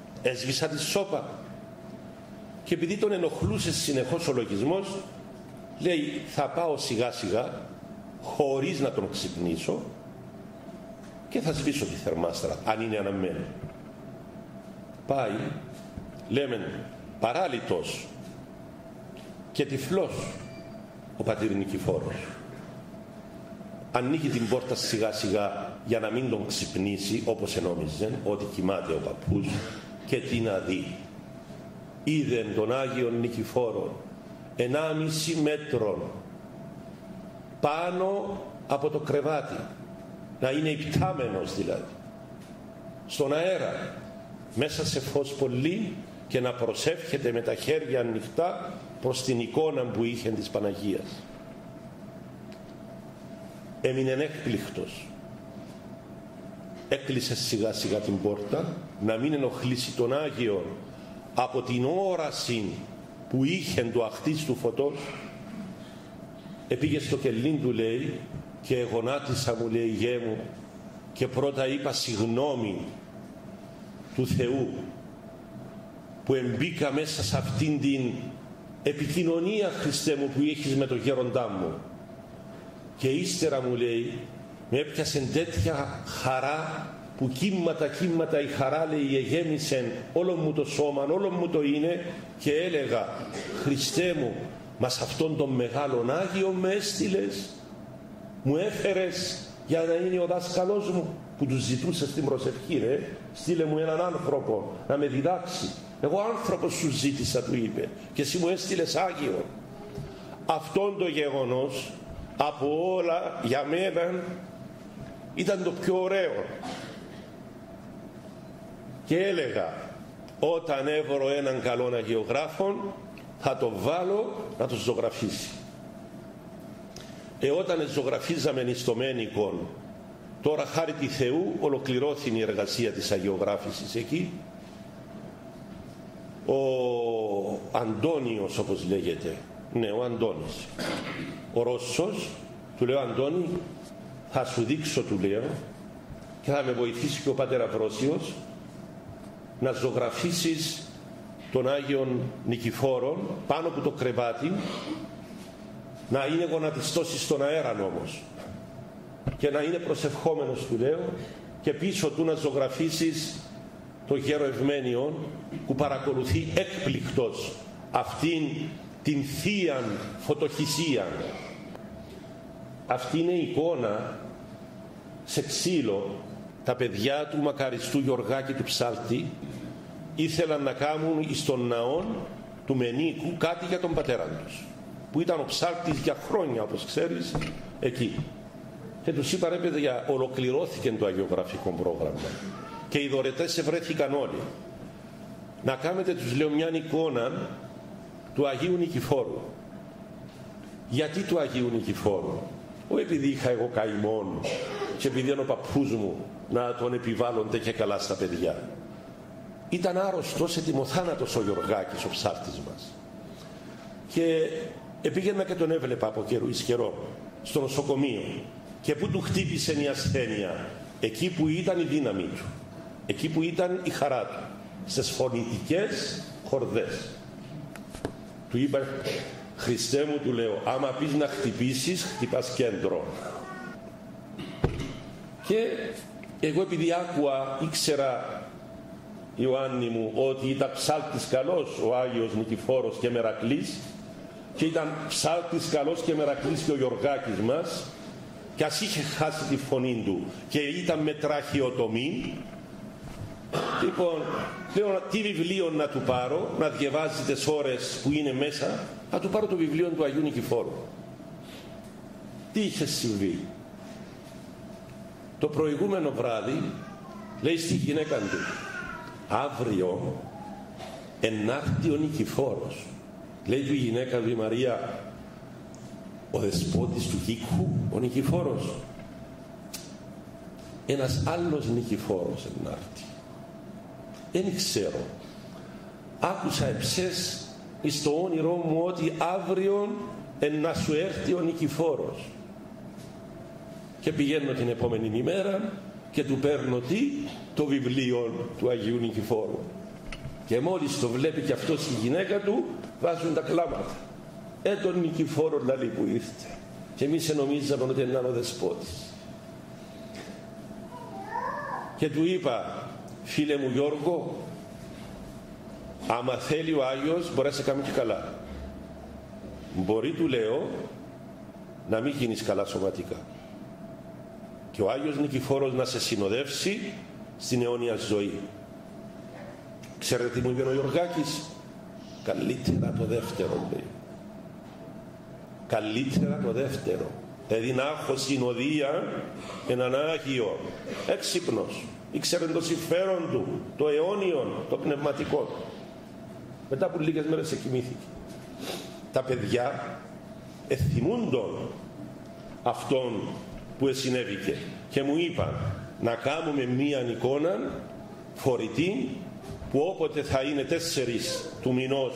έσβησα τη σόπα, και επειδή τον ενοχλούσε συνεχώς ο λογισμός, λέει θα πάω σιγά σιγά χωρίς να τον ξυπνήσω και θα σβήσω τη θερμάστρα αν είναι αναμμένη. Πάει, λέμε παράλυτος και τυφλός ο πατήρ Νικηφόρος. Ανοίγει την πόρτα σιγά σιγά για να μην τον ξυπνήσει όπως ενόμιζε ότι κοιμάται ο παππούς, και τι να δει. Είδεν τον Άγιον Νικηφόρο 1,5 μέτρον πάνω από το κρεβάτι, να είναι υπτάμενος δηλαδή, στον αέρα, μέσα σε φως πολύ, και να προσεύχεται με τα χέρια ανοιχτά προς την εικόνα που είχε της Παναγίας. Έμεινε έκπληκτος. Έκλεισε σιγά σιγά την πόρτα να μην ενοχλήσει τον Άγιον από την όραση που είχε το αχτής του φωτός. Επήγε στο κελίν του, λέει, και γονάτισα, μου λέει, γέ μου, και πρώτα είπα συγγνώμη του Θεού που εμπήκα μέσα σε αυτήν την επικοινωνία, Χριστέ μου, που έχεις με τον γέροντά μου. Και ύστερα, μου λέει, με έπιασε τέτοια χαρά που κύματα η χαρά, λέει, εγέμισε όλο μου το σώμα, όλο μου το είναι, και έλεγα, Χριστέ μου, μα σε αυτόν τον μεγάλον Άγιο με έστειλες, μου έφερες για να είναι ο δάσκαλός μου, που του ζητούσε στην προσευχή, στείλε μου έναν άνθρωπο να με διδάξει. Εγώ άνθρωπος σου ζήτησα, του είπε, και εσύ μου έστειλες Άγιο. Αυτόν το γεγονός από όλα για μένα ήταν το πιο ωραίο. Και έλεγα, όταν έβρω έναν καλόν αγιογράφον θα το βάλω να το ζωγραφίσει. Όταν ζωγραφίζαμε στο Μένικον, τώρα χάρη τη Θεού ολοκληρώθηκε η εργασία της αγιογράφησης εκεί. Ο Αντώνιος, όπως λέγεται, ναι, ο Αντώνης, ο Ρώσος, του λέω, Αντώνη, θα σου δείξω, του λέω, και θα με βοηθήσει και ο πατέρα Αφρόσιος, να ζωγραφίσεις τον Άγιον Νικηφόρον πάνω από το κρεβάτι, να είναι γονατιστός στον αέρα όμως, και να είναι προσευχόμενος, του λέω, και πίσω του να ζωγραφίσεις το γέρο Ευμένιον, που παρακολουθεί έκπληκτος αυτήν την θείαν φωτοχυσία. Αυτή είναι η εικόνα σε ξύλο. Τα παιδιά του μακαριστού Γεωργάκη του Ψάλτη ήθελαν να κάνουν στον ναό του Μενίκου κάτι για τον πατέρα τους, που ήταν ο ψάλτης για χρόνια, όπως ξέρεις, εκεί. Και τους είπα, ρε παιδιά, ολοκληρώθηκε το αγιογραφικό πρόγραμμα και οι δωρετές ευρέθηκαν όλοι. Να κάνετε, τους λέω, μια εικόνα του Αγίου Νικηφόρου. Γιατί του Αγίου Νικηφόρου? Όχι επειδή είχα εγώ καημόν και επειδή είναι ο παππούς μου να τον επιβάλλονται και καλά στα παιδιά. Ήταν άρρωστος, ετοιμοθάνατος ο Γεωργάκης, ο ψάρτης μας. Και πήγαινα και τον έβλεπα από καιρού εις καιρό στο νοσοκομείο. Και που του χτύπησε η ασθένεια? Εκεί που ήταν η δύναμη του, εκεί που ήταν η χαρά του, στις φωνητικές χορδές. Του είπα, Χριστέ μου, του λέω, άμα πεις να χτυπήσεις, χτυπάς κέντρο. Και εγώ, επειδή άκουα, ήξερα, Ιωάννη μου, ότι ήταν ψάλτης καλός ο Άγιος Νικηφόρος και Μερακλής, και ήταν ψάλτης καλός και Μερακλής και ο Γεωργάκης μας, και ας είχε χάσει τη φωνή του και ήταν με τραχιοτομή. Λοιπόν, λέω, τι βιβλίο να του πάρω, να διαβάζει τις ώρες που είναι μέσα? Θα του πάρω το βιβλίο του Αγίου Νικηφόρου. Τι είχε συμβεί? Το προηγούμενο βράδυ λέει στη γυναίκα του, αύριο ενάρτη ο Νικηφόρος. Λέει του η γυναίκα του, η Μαρία, ο δεσπότης του Κίκου, ο Νικηφόρος. Ένας άλλος Νικηφόρος ενάρτη. Δεν ξέρω. Άκουσα εψές στο όνειρό μου ότι αύριο να σου έρθει ο Νικηφόρος. Και πηγαίνω την επόμενη ημέρα και του παίρνω το βιβλίο του Αγίου Νικηφόρου. Και μόλις το βλέπει και αυτός η γυναίκα του, βάζουν τα κλάματα. τον Νικηφόρο λαλή που ήρθε. Και εμείς νομίζαμε ότι είναι ο δεσπότης. Και του είπα, φίλε μου Γιώργο, άμα θέλει ο Άγιος μπορεί να σε κάνει και καλά. Μπορεί, του λέω, να μην γίνεις καλά σωματικά. Και ο Άγιος Νικηφόρος να σε συνοδεύσει στην αιώνια ζωή. Ξέρετε τι μου είπε ο Γιωργάκης? Καλύτερα το δεύτερο, λέει. Καλύτερα το δεύτερο. Δηλαδή να έχω συνοδεία έναν Άγιο, έξυπνος, ήξερε το συμφέρον του, το αιώνιον, το πνευματικό. Μετά από λίγες μέρες εκοιμήθηκε. Τα παιδιά εθυμούντον αυτόν που συνέβηκε και μου είπαν να κάνουμε μία εικόνα φορητή που όποτε θα είναι 4 του μηνός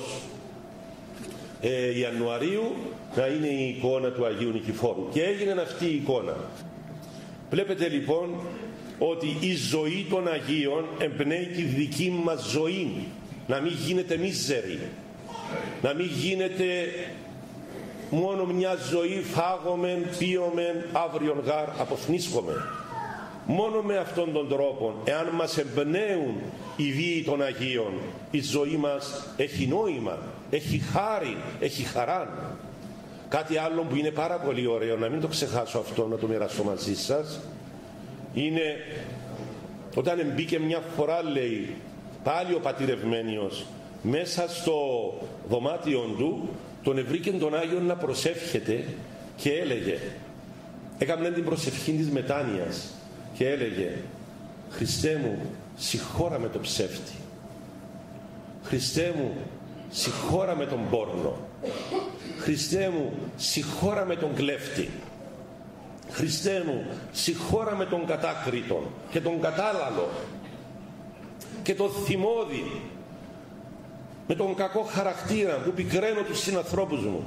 Ιανουαρίου να είναι η εικόνα του Αγίου Νικηφόρου. Και έγινε αυτή η εικόνα. Βλέπετε λοιπόν ότι η ζωή των Αγίων εμπνέει τη δική μας ζωή. Να μην γίνεται μίζερη, να μην γίνεται μόνο μια ζωή φάγομεν, πίωμεν, αύριον γάρ αποθνίσκομεν. Μόνο με αυτόν τον τρόπο, εάν μας εμπνέουν οι βίοι των Αγίων, η ζωή μας έχει νόημα, έχει χάρη, έχει χαρά. Κάτι άλλο που είναι πάρα πολύ ωραίο, να μην το ξεχάσω αυτό, να το μοιραστώ μαζί σας, είναι όταν μπήκε μια φορά, λέει, πάλι ο πατήρ Ευμένιος μέσα στο δωμάτιο του, τον βρήκε τον Άγιο να προσεύχεται και έλεγε, έκαμε την προσευχή της μετάνοιας και έλεγε, Χριστέ μου συγχώρα με το ψεύτη, Χριστέ μου συγχώρα με τον πόρνο, Χριστέ μου συγχώρα με τον κλέφτη, Χριστέ μου συγχώρα με τον κατάκριτον και τον κατάλαλο και τον θυμώδη, με τον κακό χαρακτήρα που πικραίνω τους συνανθρώπους μου.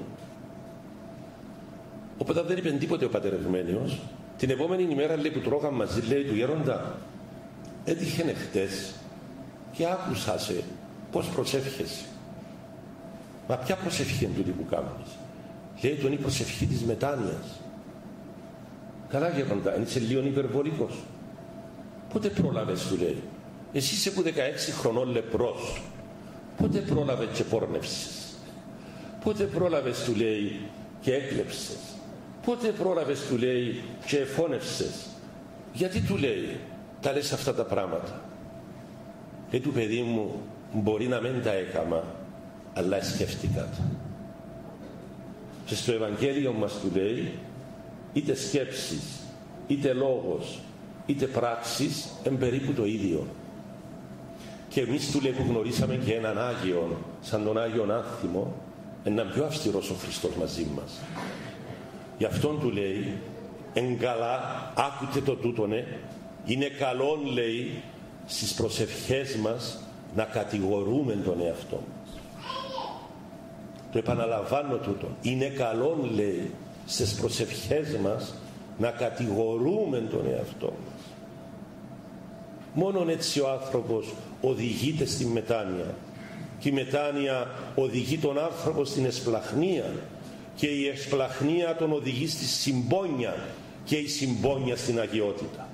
Οπότε δεν είπε τίποτε ο πατέρ Ευμένιος. Την επόμενη ημέρα, λέει, που τρώγαμε μαζί, λέει του γέροντα, έτυχε χτες και άκουσα σε πως προσεύχεσαι. Μα ποια προσευχή είναι τούτη που κάνεις? Λέει του, είναι η προσευχή της μετάνοιας. Καλά γέροντα, είσαι λίγο υπερβολικός. Πότε πρόλαβες, του λέει? Εσύ είσαι που 16 χρονών λεπρός. Πότε πρόλαβες και πόρνευσες? Πότε πρόλαβες, του λέει, και έκλεψες? Πότε πρόλαβες, του λέει, και εφώνευσες? Γιατί, του λέει, τα λες αυτά τα πράγματα? Λέει του, παιδί μου, μπορεί να μην τα έκαμα, αλλά σκέφτηκα τα. Και στο Ευαγγέλιο μας, του λέει, είτε σκέψεις, είτε λόγος, είτε πράξεις, εν περίπου το ίδιο. Και εμείς, του λέει, που γνωρίσαμε και έναν Άγιον, σαν τον Άγιον Άνθιμο, έναν πιο αυστηρός ο Χριστός μαζί μας. Γι' αυτόν, του λέει, εν καλά, άκουτε το τούτονε, είναι καλόν, λέει, στις προσευχές μας να κατηγορούμε τον εαυτό μας. Το επαναλαμβάνω τούτο. Είναι καλόν, λέει, στις προσευχές μας να κατηγορούμε τον εαυτό μας. Μόνον έτσι ο άνθρωπος οδηγείται στη μετάνοια. Και η μετάνοια οδηγεί τον άνθρωπο στην εσπλαχνία. Και η εσπλαχνία τον οδηγεί στη συμπόνια. Και η συμπόνια στην αγιότητα.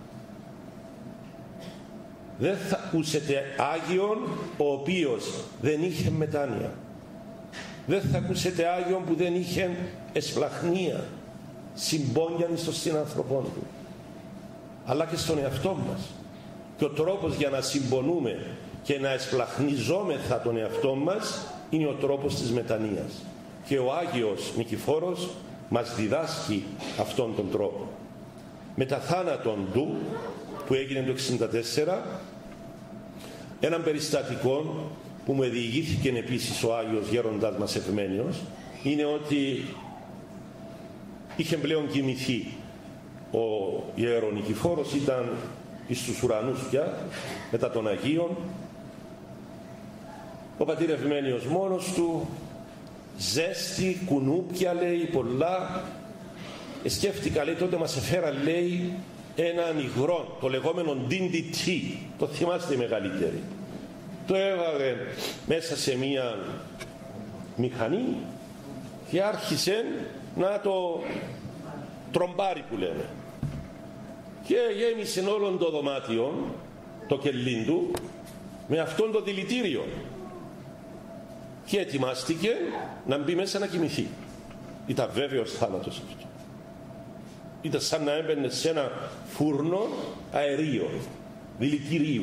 Δεν θα ακούσετε Άγιον ο οποίος δεν είχε μετάνοια. Δεν θα ακούσετε Άγιον που δεν είχε εσπλαχνία, συμπόνια στον συνανθρωπό του, αλλά και στον εαυτό μας. Και ο τρόπος για να συμπονούμε και να εσπλαχνιζόμεθα τον εαυτό μας είναι ο τρόπος της μετανοίας. Και ο Άγιος Νικηφόρος μας διδάσκει αυτόν τον τρόπο. Μετά θάνατον του, που έγινε το 1964, έναν περιστατικό που μου διηγήθηκε επίσης ο Άγιος Γέροντας μας Ευμένιος, είναι ότι είχε πλέον κοιμηθεί ο Ιερό Νικηφόρος, ήταν στους ουρανούς πια μετά των Αγίων. Ο πατήρ Ευμένιος μόνος του, ζέστη, κουνούπια, λέει, πολλά. Σκέφτηκα, λέει, τότε μας εφέρα, λέει, έναν υγρό, το λεγόμενο DDT, το θυμάστε οι μεγαλύτεροι. Το έβαλε μέσα σε μία μηχανή και άρχισε να το τρομπάρει που λέμε, και γέμισε όλον το δωμάτιο, το κελίν του, με αυτόν το δηλητήριο, και ετοιμάστηκε να μπει μέσα να κοιμηθεί. Ήταν βέβαιος θάνατος αυτό. Ήταν σαν να έμπαινε σε ένα φούρνο αερίο, δηλητηρίου.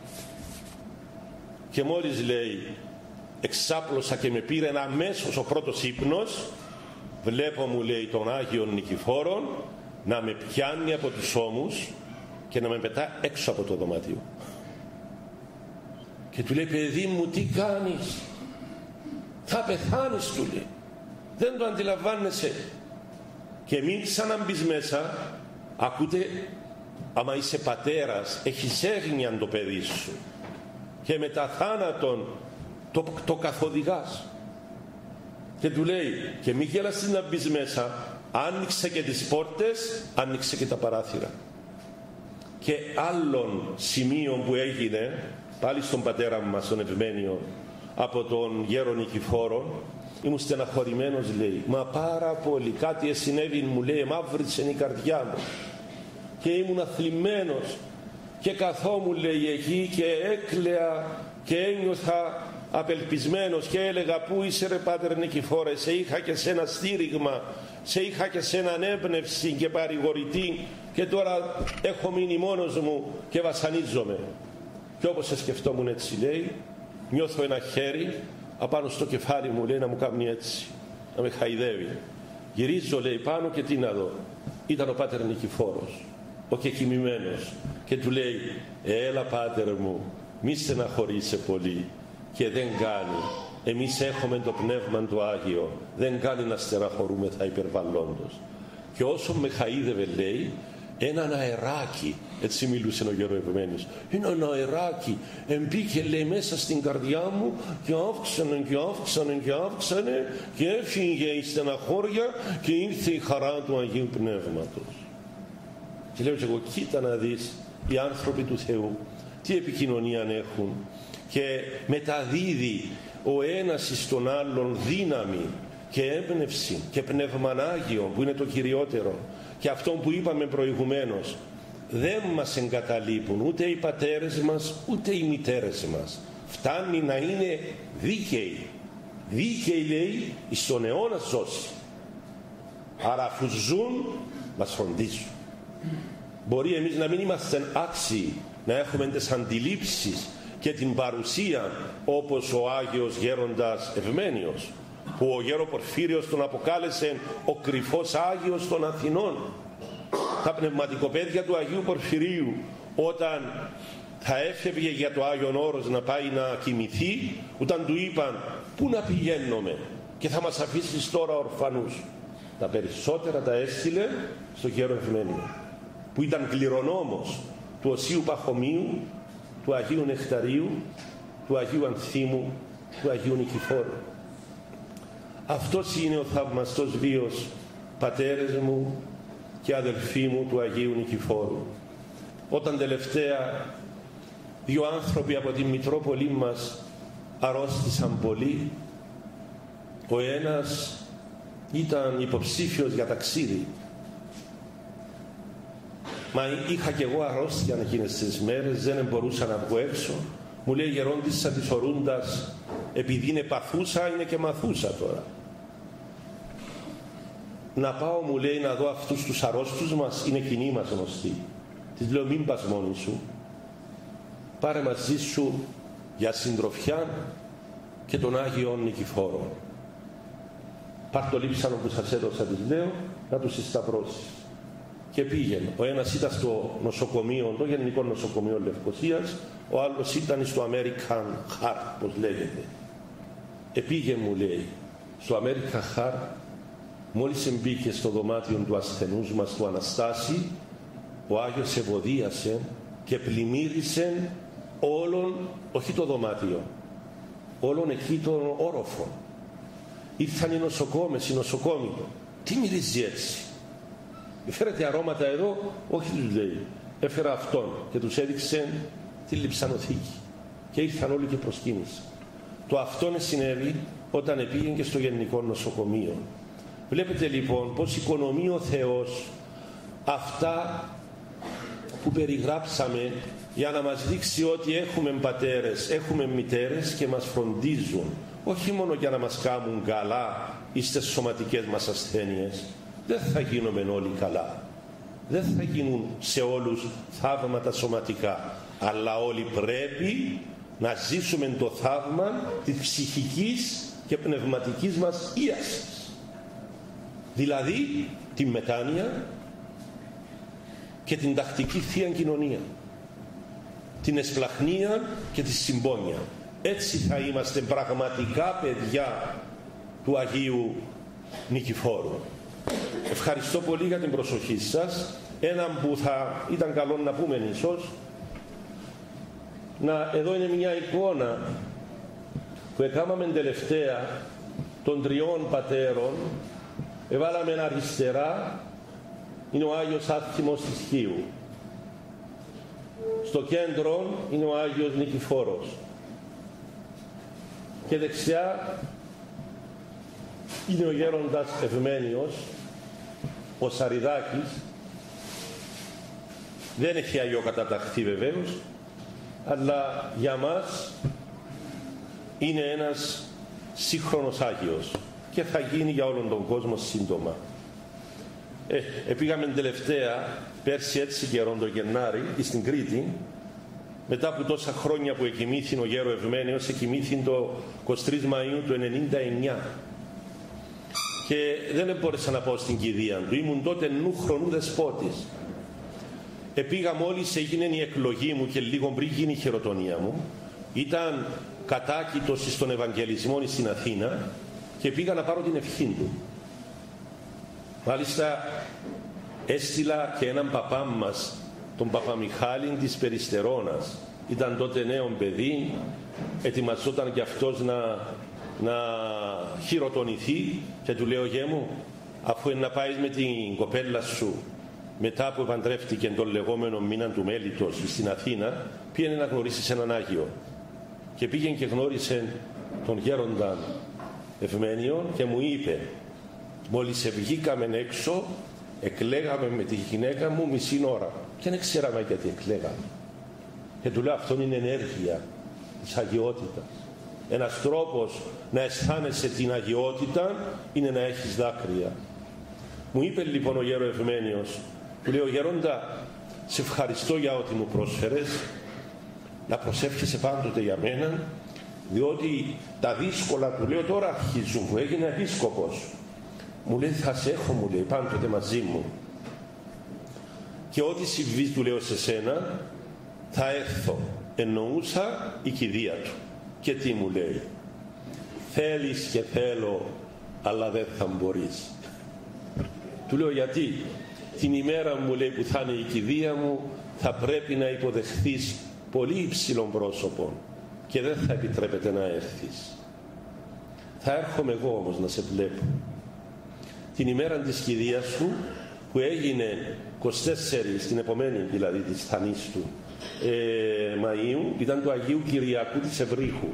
Και μόλις, λέει, εξάπλωσα και με πήρε αμέσως ο πρώτος ύπνος, βλέπω, μου λέει, τον Άγιον Νικηφόρον να με πιάνει από τους ώμους και να με πετά έξω από το δωμάτιο. Και του λέει, παιδί μου, τι κάνεις? Θα πεθάνεις, του λέει. Δεν το αντιλαμβάνεσαι. Και μην ξαναμπείς μέσα. Ακούτε, άμα είσαι πατέρας, έχεις έγνοια το παιδί σου, και μετά θάνατον το καθοδηγάς. Και του λέει, και μη γέλασες να μπεις μέσα, άνοιξε και τις πόρτες, άνοιξε και τα παράθυρα. Και άλλον σημείο που έγινε πάλι στον πατέρα μας, τον Ευμένιο, από τον γέρο Νικηφόρο, ήμουν στεναχωρημένος, λέει, μα πάρα πολύ, κάτι συνέβη, μου λέει, μαύρισε η καρδιά μου και ήμουν αθλιμμένος και καθόμουν, λέει, εκεί και έκλαια και ένιωθα απελπισμένος και έλεγα, πού είσαι ρε Πάτερ Νικηφόρε, σε είχα και σε ένα στήριγμα, σε είχα και σε έναν έμπνευση και παρηγορητή, και τώρα έχω μείνει μόνος μου και βασανίζομαι. Και όπως σε σκεφτόμουν έτσι, λέει, νιώθω ένα χέρι απάνω στο κεφάλι μου, λέει, να μου κάνει έτσι, να με χαϊδεύει. Γυρίζω, λέει, πάνω και τι να δω? Ήταν ο Πάτερ Νικηφόρος, ο κεκοιμημένος, και του λέει, έλα Πάτερ μου, μη στεναχωρείσαι πολύ, και δεν κάνει. Εμείς έχουμε το Πνεύμα του Άγιο, δεν κάνει να στεναχωρούμε θα υπερβαλλόντος. Και όσο με χαΐδευε, λέει, έναν αεράκι, έτσι μιλούσε ο γεροευμένης, έναν αεράκι εμπήκε, λέει, μέσα στην καρδιά μου και αύξανε και αύξανε και αύξανε και έφυγε η στεναχώρια και ήρθε η χαρά του Αγίου Πνεύματος. Και λέω και εγώ, κοίτα να δεις οι άνθρωποι του Θεού τι επικοινωνία έχουν, και μεταδίδει ο ένας εις τον άλλον δύναμη και έμπνευση και Πνεύμαν Άγιο, που είναι το κυριότερο. Και αυτό που είπαμε προηγουμένως, δεν μας εγκαταλείπουν ούτε οι πατέρες μας ούτε οι μητέρες μας. Φτάνει να είναι δίκαιοι. Δίκαιοι, λέει, εις τον αιώνα ζώσει. Άρα αφού ζουν, μας φροντίζουν. Μπορεί εμείς να μην είμαστε άξιοι να έχουμε τις αντιλήψεις και την παρουσία όπως ο Άγιος Γέροντας Ευμένιος, που ο γέρο Πορφύριος τον αποκάλεσε ο κρυφός Άγιος των Αθηνών. Τα πνευματικοπαίδια του Αγίου Πορφυρίου, όταν θα έφευγε για το Άγιον Όρος να πάει να κοιμηθεί, όταν του είπαν, πού να πηγαίνουμε και θα μας αφήσεις τώρα ορφανούς, τα περισσότερα τα έστειλε στο γέρο Ευμένιο, που ήταν κληρονόμος του Οσίου Παχωμίου, του Αγίου Νεκταρίου, του Αγίου Ανθίμου, του Αγίου Νικηφόρου. Αυτός είναι ο θαυμαστός βίος, πατέρες μου και αδελφοί μου, του Αγίου Νικηφόρου. Όταν τελευταία δύο άνθρωποι από την Μητρόπολη μας αρρώστησαν πολύ, ο ένας ήταν υποψήφιος για ταξίδι, μα είχα κι εγώ αρρώστια εκείνες τις μέρες, δεν μπορούσα να βγω έξω. Μου λέει, γερόντισσα της Ορούντας, επειδή είναι παθούσα, είναι και μαθούσα τώρα. Να πάω, μου λέει, να δω αυτούς τους αρρώστους μας, είναι κοινοί μας γνωστοί. Της λέω, μην πας μόνη σου, πάρε μαζί σου για συντροφιά και τον Άγιο Νικηφόρο. Πάρ' το λείψανο που σας έδωσα, της λέω, να τους συσταυρώσεις. Και πήγαινε. Ο ένας ήταν στο νοσοκομείο, το Γενικό Νοσοκομείο Λευκωσίας, ο άλλος ήταν στο American Heart, πως λέγεται. Επήγε, μου λέει, στο American Heart, μόλις μπήκε στο δωμάτιο του ασθενούς μας, του Αναστάση, ο Άγιος ευωδίασε και πλημμύρισε όλον, όχι το δωμάτιο, όλον εκεί τον όροφο. Ήρθαν οι νοσοκόμες, οι νοσοκόμοι. Τι μυρίζει έτσι? Φέρετε αρώματα εδώ? Όχι, τους λέει. Έφερα αυτόν και τους έδειξε τη λειψανοθήκη. Και ήρθαν όλοι και προσκύνησαν. Το αυτόν συνέβη όταν πήγε και στο Γενικό Νοσοκομείο. Βλέπετε λοιπόν πως οικονομεί ο Θεός αυτά που περιγράψαμε για να μας δείξει ότι έχουμε πατέρες, έχουμε μητέρες και μας φροντίζουν, όχι μόνο για να μας κάνουν καλά στις σωματικές μας ασθένειες. Δεν θα γίνουμε όλοι καλά, δεν θα γίνουν σε όλους θαύματα σωματικά, αλλά όλοι πρέπει να ζήσουμε το θαύμα της ψυχικής και πνευματικής μας ίασης, δηλαδή τη μετάνοια και την τακτική Θεία Κοινωνία, την εσπλαχνία και τη συμπόνια. Έτσι θα είμαστε πραγματικά παιδιά του Αγίου Νικηφόρου. Ευχαριστώ πολύ για την προσοχή σας. Έναν που θα ήταν καλό να πούμε ίσως, εδώ είναι μια εικόνα που έκαναμε τελευταία των τριών πατέρων. Εβάλαμε αριστερά, είναι ο Άγιος Άθιμος της Χίου. Στο κέντρο είναι ο Άγιος Νικηφόρος. Και δεξιά είναι ο γέροντας Ευμένιος, ο Σαριδάκης. Δεν έχει αγιοκαταταχθεί βεβαίως, αλλά για μας είναι ένας σύγχρονος Άγιος και θα γίνει για όλον τον κόσμο σύντομα. Πήγαμε τελευταία πέρσι έτσι καιρόν το Γενάρη στην Κρήτη, μετά από τόσα χρόνια που εκοιμήθη ο γέρο Ευμένιος, εκοιμήθη το 23 Μαΐου του 1999 και δεν μπόρεσα να πάω στην κηδεία του, ήμουν τότε νου χρονού δεσπότης. Πήγα μόλις έγινε η εκλογή μου και λίγο πριν γίνει η χειροτονία μου, ήταν κατάκητος στον Ευαγγελισμό στην Αθήνα και πήγα να πάρω την ευχή του. Μάλιστα έστειλα και έναν παπά μας, τον Παπαμιχάλη της Περιστερώνας. Ήταν τότε νέο παιδί, ετοιμαζόταν και αυτός να χειροτονηθεί και του λέω: γέ μου, αφού είναι να πάει με την κοπέλα σου μετά που επαντρεύτηκε τον λεγόμενο μήνα του Μέλιτος στην Αθήνα, πήγαινε να γνωρίσεις έναν Άγιο. Και πήγαινε και γνώρισε τον γέροντα Ευμένιο και μου είπε, μόλις βγήκαμε έξω, εκλέγαμε με τη γυναίκα μου μισή ώρα και δεν ξέραμε γιατί εκλέγαμε. Και του λέω: αυτό είναι ενέργεια της αγιότητας. Ένας τρόπος να αισθάνεσαι την αγιότητα είναι να έχεις δάκρυα. Μου είπε λοιπόν ο γέρο Ευμένιος, του λέω: γέροντα, σε ευχαριστώ για ό,τι μου πρόσφερες, να προσεύχεσαι πάντοτε για μένα, διότι τα δύσκολα, του λέω, τώρα αρχίζουν, μου έγινε επίσκοπος. Μου λέει: θα σε έχω, μου λέει, πάντοτε μαζί μου. Και ό,τι συμβεί, του λέω, σε σένα, θα έρθω. Εννοούσα η κηδεία του. Και τι μου λέει? Θέλεις και θέλω, αλλά δεν θα μπορείς. Του λέω: γιατί? Την ημέρα μου, λέει, που θα είναι η κηδεία μου, θα πρέπει να υποδεχθείς πολύ υψηλών πρόσωπων και δεν θα επιτρέπεται να έρθεις. Θα έρχομαι εγώ όμως να σε βλέπω. Την ημέρα της κηδείας του, που έγινε 24, την επομένη δηλαδή της θανής του, Μαΐου, ήταν του Αγίου Κυριακού της Ευρύχου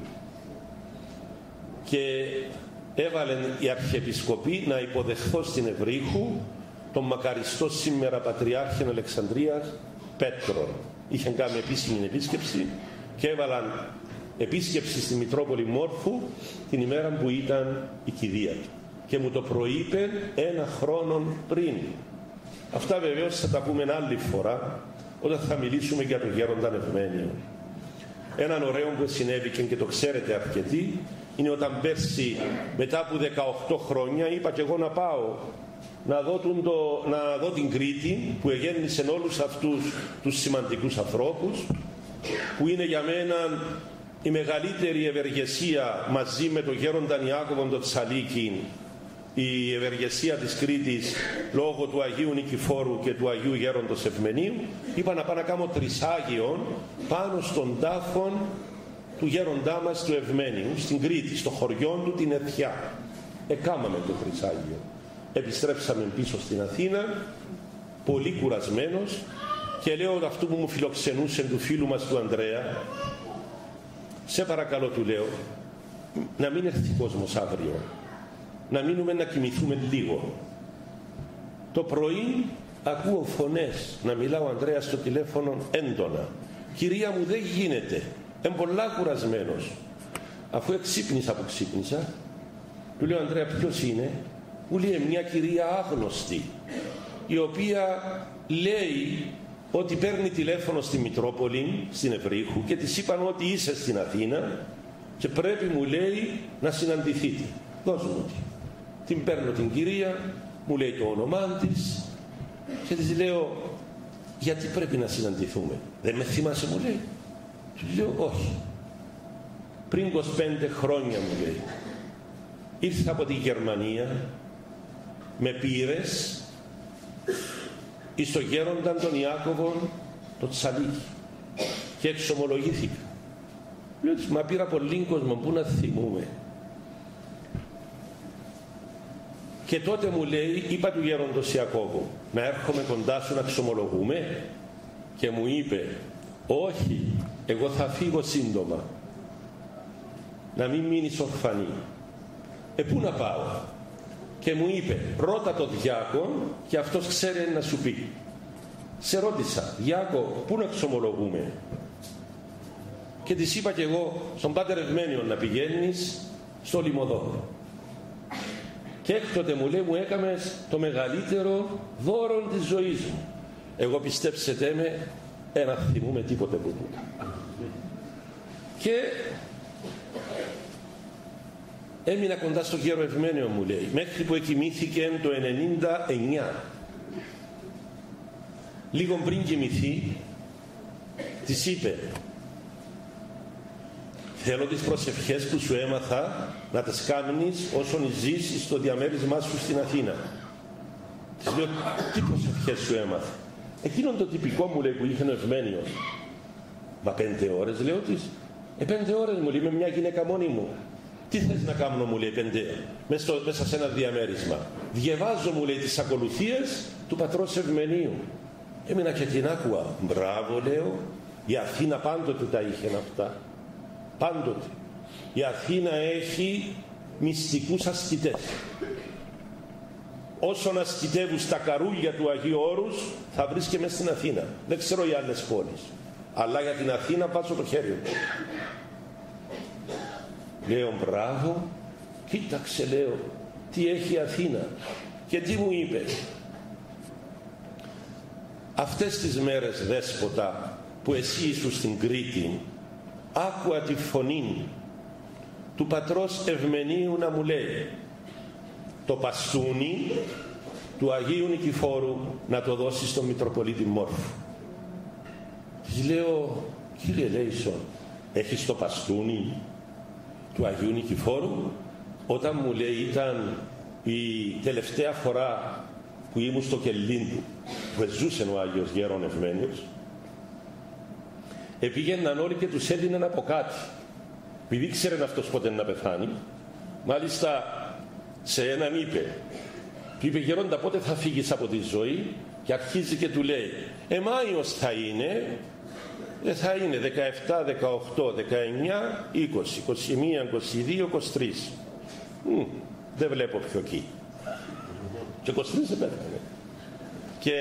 και έβαλε η Αρχιεπισκοπή να υποδεχθώ στην Ευρύχου τον μακαριστό σήμερα Πατριάρχη Αλεξανδρίας Πέτρον. Είχαν κάνει επίσημη επίσκεψη και έβαλαν επίσκεψη στη Μητρόπολη Μόρφου την ημέρα που ήταν η κηδεία του και μου το προείπε 1 χρόνο πριν. Αυτά βεβαίως θα τα πούμε άλλη φορά όταν θα μιλήσουμε για τον γέροντα Ευμένιο. Έναν ωραίο που συνέβηκε και το ξέρετε αρκετοί είναι όταν πέρσι μετά από 18 χρόνια είπα και εγώ να πάω να δω την Κρήτη που εγέννησε όλους αυτούς τους σημαντικούς ανθρώπους, που είναι για μένα η μεγαλύτερη ευεργεσία μαζί με τον γέροντα Ιάκωβον τον Τσαλίκη, η ευεργεσία της Κρήτης λόγω του Αγίου Νικηφόρου και του Αγίου Γέροντος Ευμενίου. Είπα να πάω να κάνω τρισάγιον πάνω στον τάφον του γέροντά μας του Ευμένιου στην Κρήτη, στο χωριό του την Εθιά. Εκάμαμε το τρισάγιο. Επιστρέψαμε πίσω στην Αθήνα, πολύ κουρασμένος, και λέω αυτού που μου φιλοξενούσε, του φίλου μας του Ανδρέα, σε παρακαλώ, του λέω, να μην έρθει κόσμος αύριο, να μείνουμε να κοιμηθούμε λίγο. Το πρωί ακούω φωνές, να μιλάω ο Ανδρέας στο τηλέφωνο έντονα. Κυρία μου, δεν γίνεται, είμαι πολλά κουρασμένος. Αφού εξύπνησα που ξύπνησα, του λέω, Ανδρέα, ποιος είναι? Μου λέει, μια κυρία άγνωστη, η οποία λέει ότι παίρνει τηλέφωνο στη Μητρόπολη, στην Ευρύχου, και της είπαν ότι είσαι στην Αθήνα και πρέπει, μου λέει, να συναντηθείτε. Δώσ' μου τη. Την παίρνω την κυρία, μου λέει το όνομά της και της λέω, γιατί πρέπει να συναντηθούμε? Δεν με θυμάσαι, μου λέει. Του λέω, όχι. Πριν 25 χρόνια, μου λέει, ήρθα από τη Γερμανία, με πήρες εις το γέρονταν τον Ιάκωβον το Τσαλίκη και εξομολογήθηκα. Λέω της, μα πήρα πολύ κόσμο, πού να θυμούμε? Και τότε μου λέει, είπα του γέροντος Ιακώβου, να έρχομαι κοντά σου να εξομολογούμε? Και μου είπε, όχι, εγώ θα φύγω σύντομα, να μην μείνεις ορφανή. Πού να πάω? Και μου είπε, ρώτα το Διάκον και αυτός ξέρει να σου πει. Σε ρώτησα, Διάκο, πού να εξομολογούμε? Και της είπα και εγώ, στον Πάτερ Ευμένιο να πηγαίνεις, στο Λιμωδό. Και έκτοτε μου λέει, μου έκαμες το μεγαλύτερο δώρο της ζωής μου. Εγώ, πιστέψετε με, ένα θυμούμε τίποτε που του. Και έμεινα κοντά στο γέρο Ευμένιο, μου λέει, μέχρι που εκοιμήθηκε το 99. Λίγο πριν κοιμηθεί, της είπε, θέλω τις προσευχές που σου έμαθα να τις κάνεις όσον ζεις στο διαμέρισμά σου στην Αθήνα. Της λέω, τι προσευχές σου έμαθα? Εκείνον το τυπικό, μου λέει, που είχε ο Ευμένιος. Μα 5 ώρες, λέω της. 5 ώρες, μου λέει, με μια γυναίκα μόνη μου. Τι θες να κάνω, μου λέει, 5 μέσα σε ένα διαμέρισμα? Διαβάζω, μου λέει, τις ακολουθίες του πατρός Ευμενίου. Έμεινα και την άκουα. Μπράβο, λέω, η Αθήνα πάντοτε τα είχε αυτά. Πάντοτε. Η Αθήνα έχει μυστικούς ασκητές. Όσον ασκητεύουν στα καρούλια του Αγίου Όρους, θα βρεις και μέσα στην Αθήνα. Δεν ξέρω οι άλλες πόλεις. Αλλά για την Αθήνα βάζω το χέρι μου. Λέω, μπράβο, κοίταξε, λέω, τι έχει η Αθήνα. Και τι μου είπε? Αυτές τις μέρες, Δέσποτα, που εσύ ήσουν στην Κρήτη, άκουα τη φωνή του πατρός Ευμενίου να μου λέει, το παστούνι του Αγίου Νικηφόρου να το δώσει στον Μητροπολίτη Μόρφου. Της λέω, κύριε Λέησον, έχεις το παστούνι του Αγίου Νικηφόρου? Όταν, μου λέει, ήταν η τελευταία φορά που ήμουν στο Κελλίντι, που ζούσε ο Άγιος Γέρον Ευμένιος, επήγαιναν όλοι και τους έδιναν από κάτι, επειδή ξέραν αυτός πότε να πεθάνει. Μάλιστα σε έναν είπε, γέροντα, πότε θα φύγεις από τη ζωή? Και αρχίζει και του λέει, Μάιος θα είναι, δεν θα είναι 17, 18, 19, 20, 21, 22, 23. Δεν βλέπω πιο εκεί. Και 23 δεν πέθανε. Και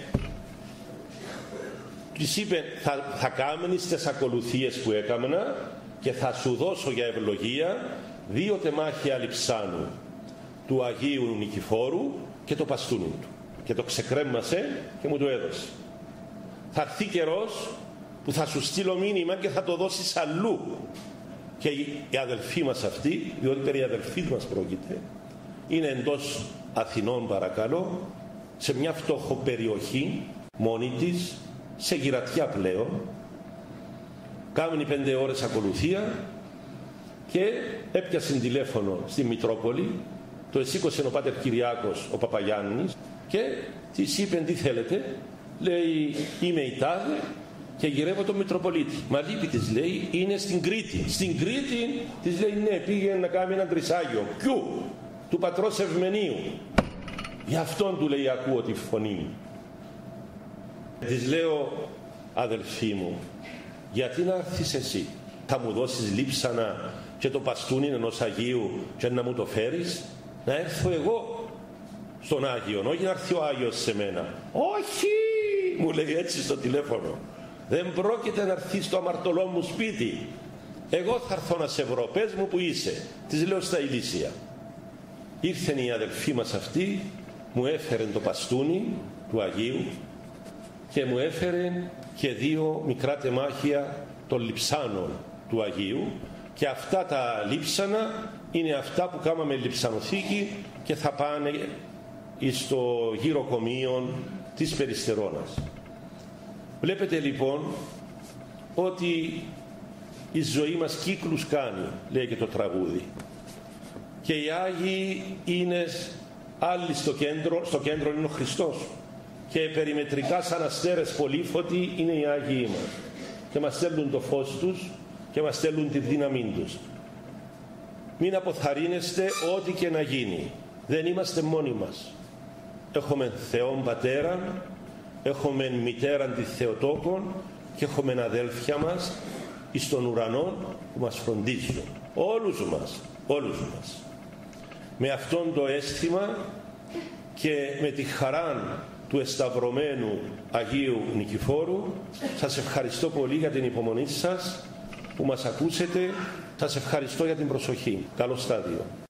της είπε, θα κάμενεις τις ακολουθίες που έκαμνα και θα σου δώσω για ευλογία 2 τεμάχια λειψάνου του Αγίου Νικηφόρου και το παστούνι του. Και το ξεκρέμασε και μου το έδωσε. Θα έρθει καιρός που θα σου στείλω μήνυμα και θα το δώσεις αλλού. Και οι αδελφοί μας αυτοί, διότι περί αδελφοί μας πρόκειται, είναι εντός Αθηνών, παρακαλώ, σε μια φτωχό περιοχή μόνη της, σε γυρατιά πλέον. Κάμουν 5 ώρες ακολουθία και έπιασε τηλέφωνο στη Μητρόπολη, το εσήκωσε ο Πάτερ Κυριάκος, ο Παπαγιάννης, και της είπε, τι θέλετε? Λέει, είμαι η τάδε και γυρεύω τον Μητροπολίτη. Μα λείπει, της λέει, είναι στην Κρήτη. Στην Κρήτη, της λέει, ναι, πήγαινε να κάνει ένα τρισάγιο. Ποιου? Του πατρός Ευμενίου. Γι' αυτόν, του λέει, ακούω τη φωνή. Της λέω, αδελφή μου, γιατί να έρθεις εσύ? Θα μου δώσεις λείψανα και το παστούνι ενός Αγίου και να μου το φέρεις? Να έρθω εγώ στον Άγιον, όχι να έρθει ο Άγιος σε μένα. Όχι, μου λέει έτσι στο τηλέφωνο, δεν πρόκειται να έρθει στο αμαρτωλό μου σπίτι. Εγώ θα έρθω να σε βρω, πες μου που είσαι. Της λέω στα Ηλίσια. Ήρθε η αδελφή μας αυτή, μου έφερε το παστούνι του Αγίου και μου έφερε και 2 μικρά τεμάχια των λειψάνων του Αγίου, και αυτά τα λείψανα είναι αυτά που κάναμε λειψανοθήκη και θα πάνε στο γυροκομείο της Περιστερώνας. Βλέπετε λοιπόν ότι η ζωή μας κύκλους κάνει, λέει και το τραγούδι, και οι Άγιοι είναι άλλοι στο κέντρο είναι ο Χριστός, και περιμετρικά σαν αστέρες πολύφωτοι είναι οι Άγιοι μας και μας στέλνουν το φως τους και μας στέλνουν τη δύναμή τους. Μην αποθαρρύνεστε ό,τι και να γίνει, δεν είμαστε μόνοι μας. Έχουμε Θεόν Πατέραν, έχουμε μητέραν τη Θεοτόκον και έχουμε αδέλφια μας εις των ουρανών που μας φροντίζουν. Όλους μας. Με αυτόν το αίσθημα και με τη χαρά του εσταυρωμένου Αγίου Νικηφόρου, σας ευχαριστώ πολύ για την υπομονή σας που μας ακούσετε. Σας ευχαριστώ για την προσοχή. Καλό στάδιο.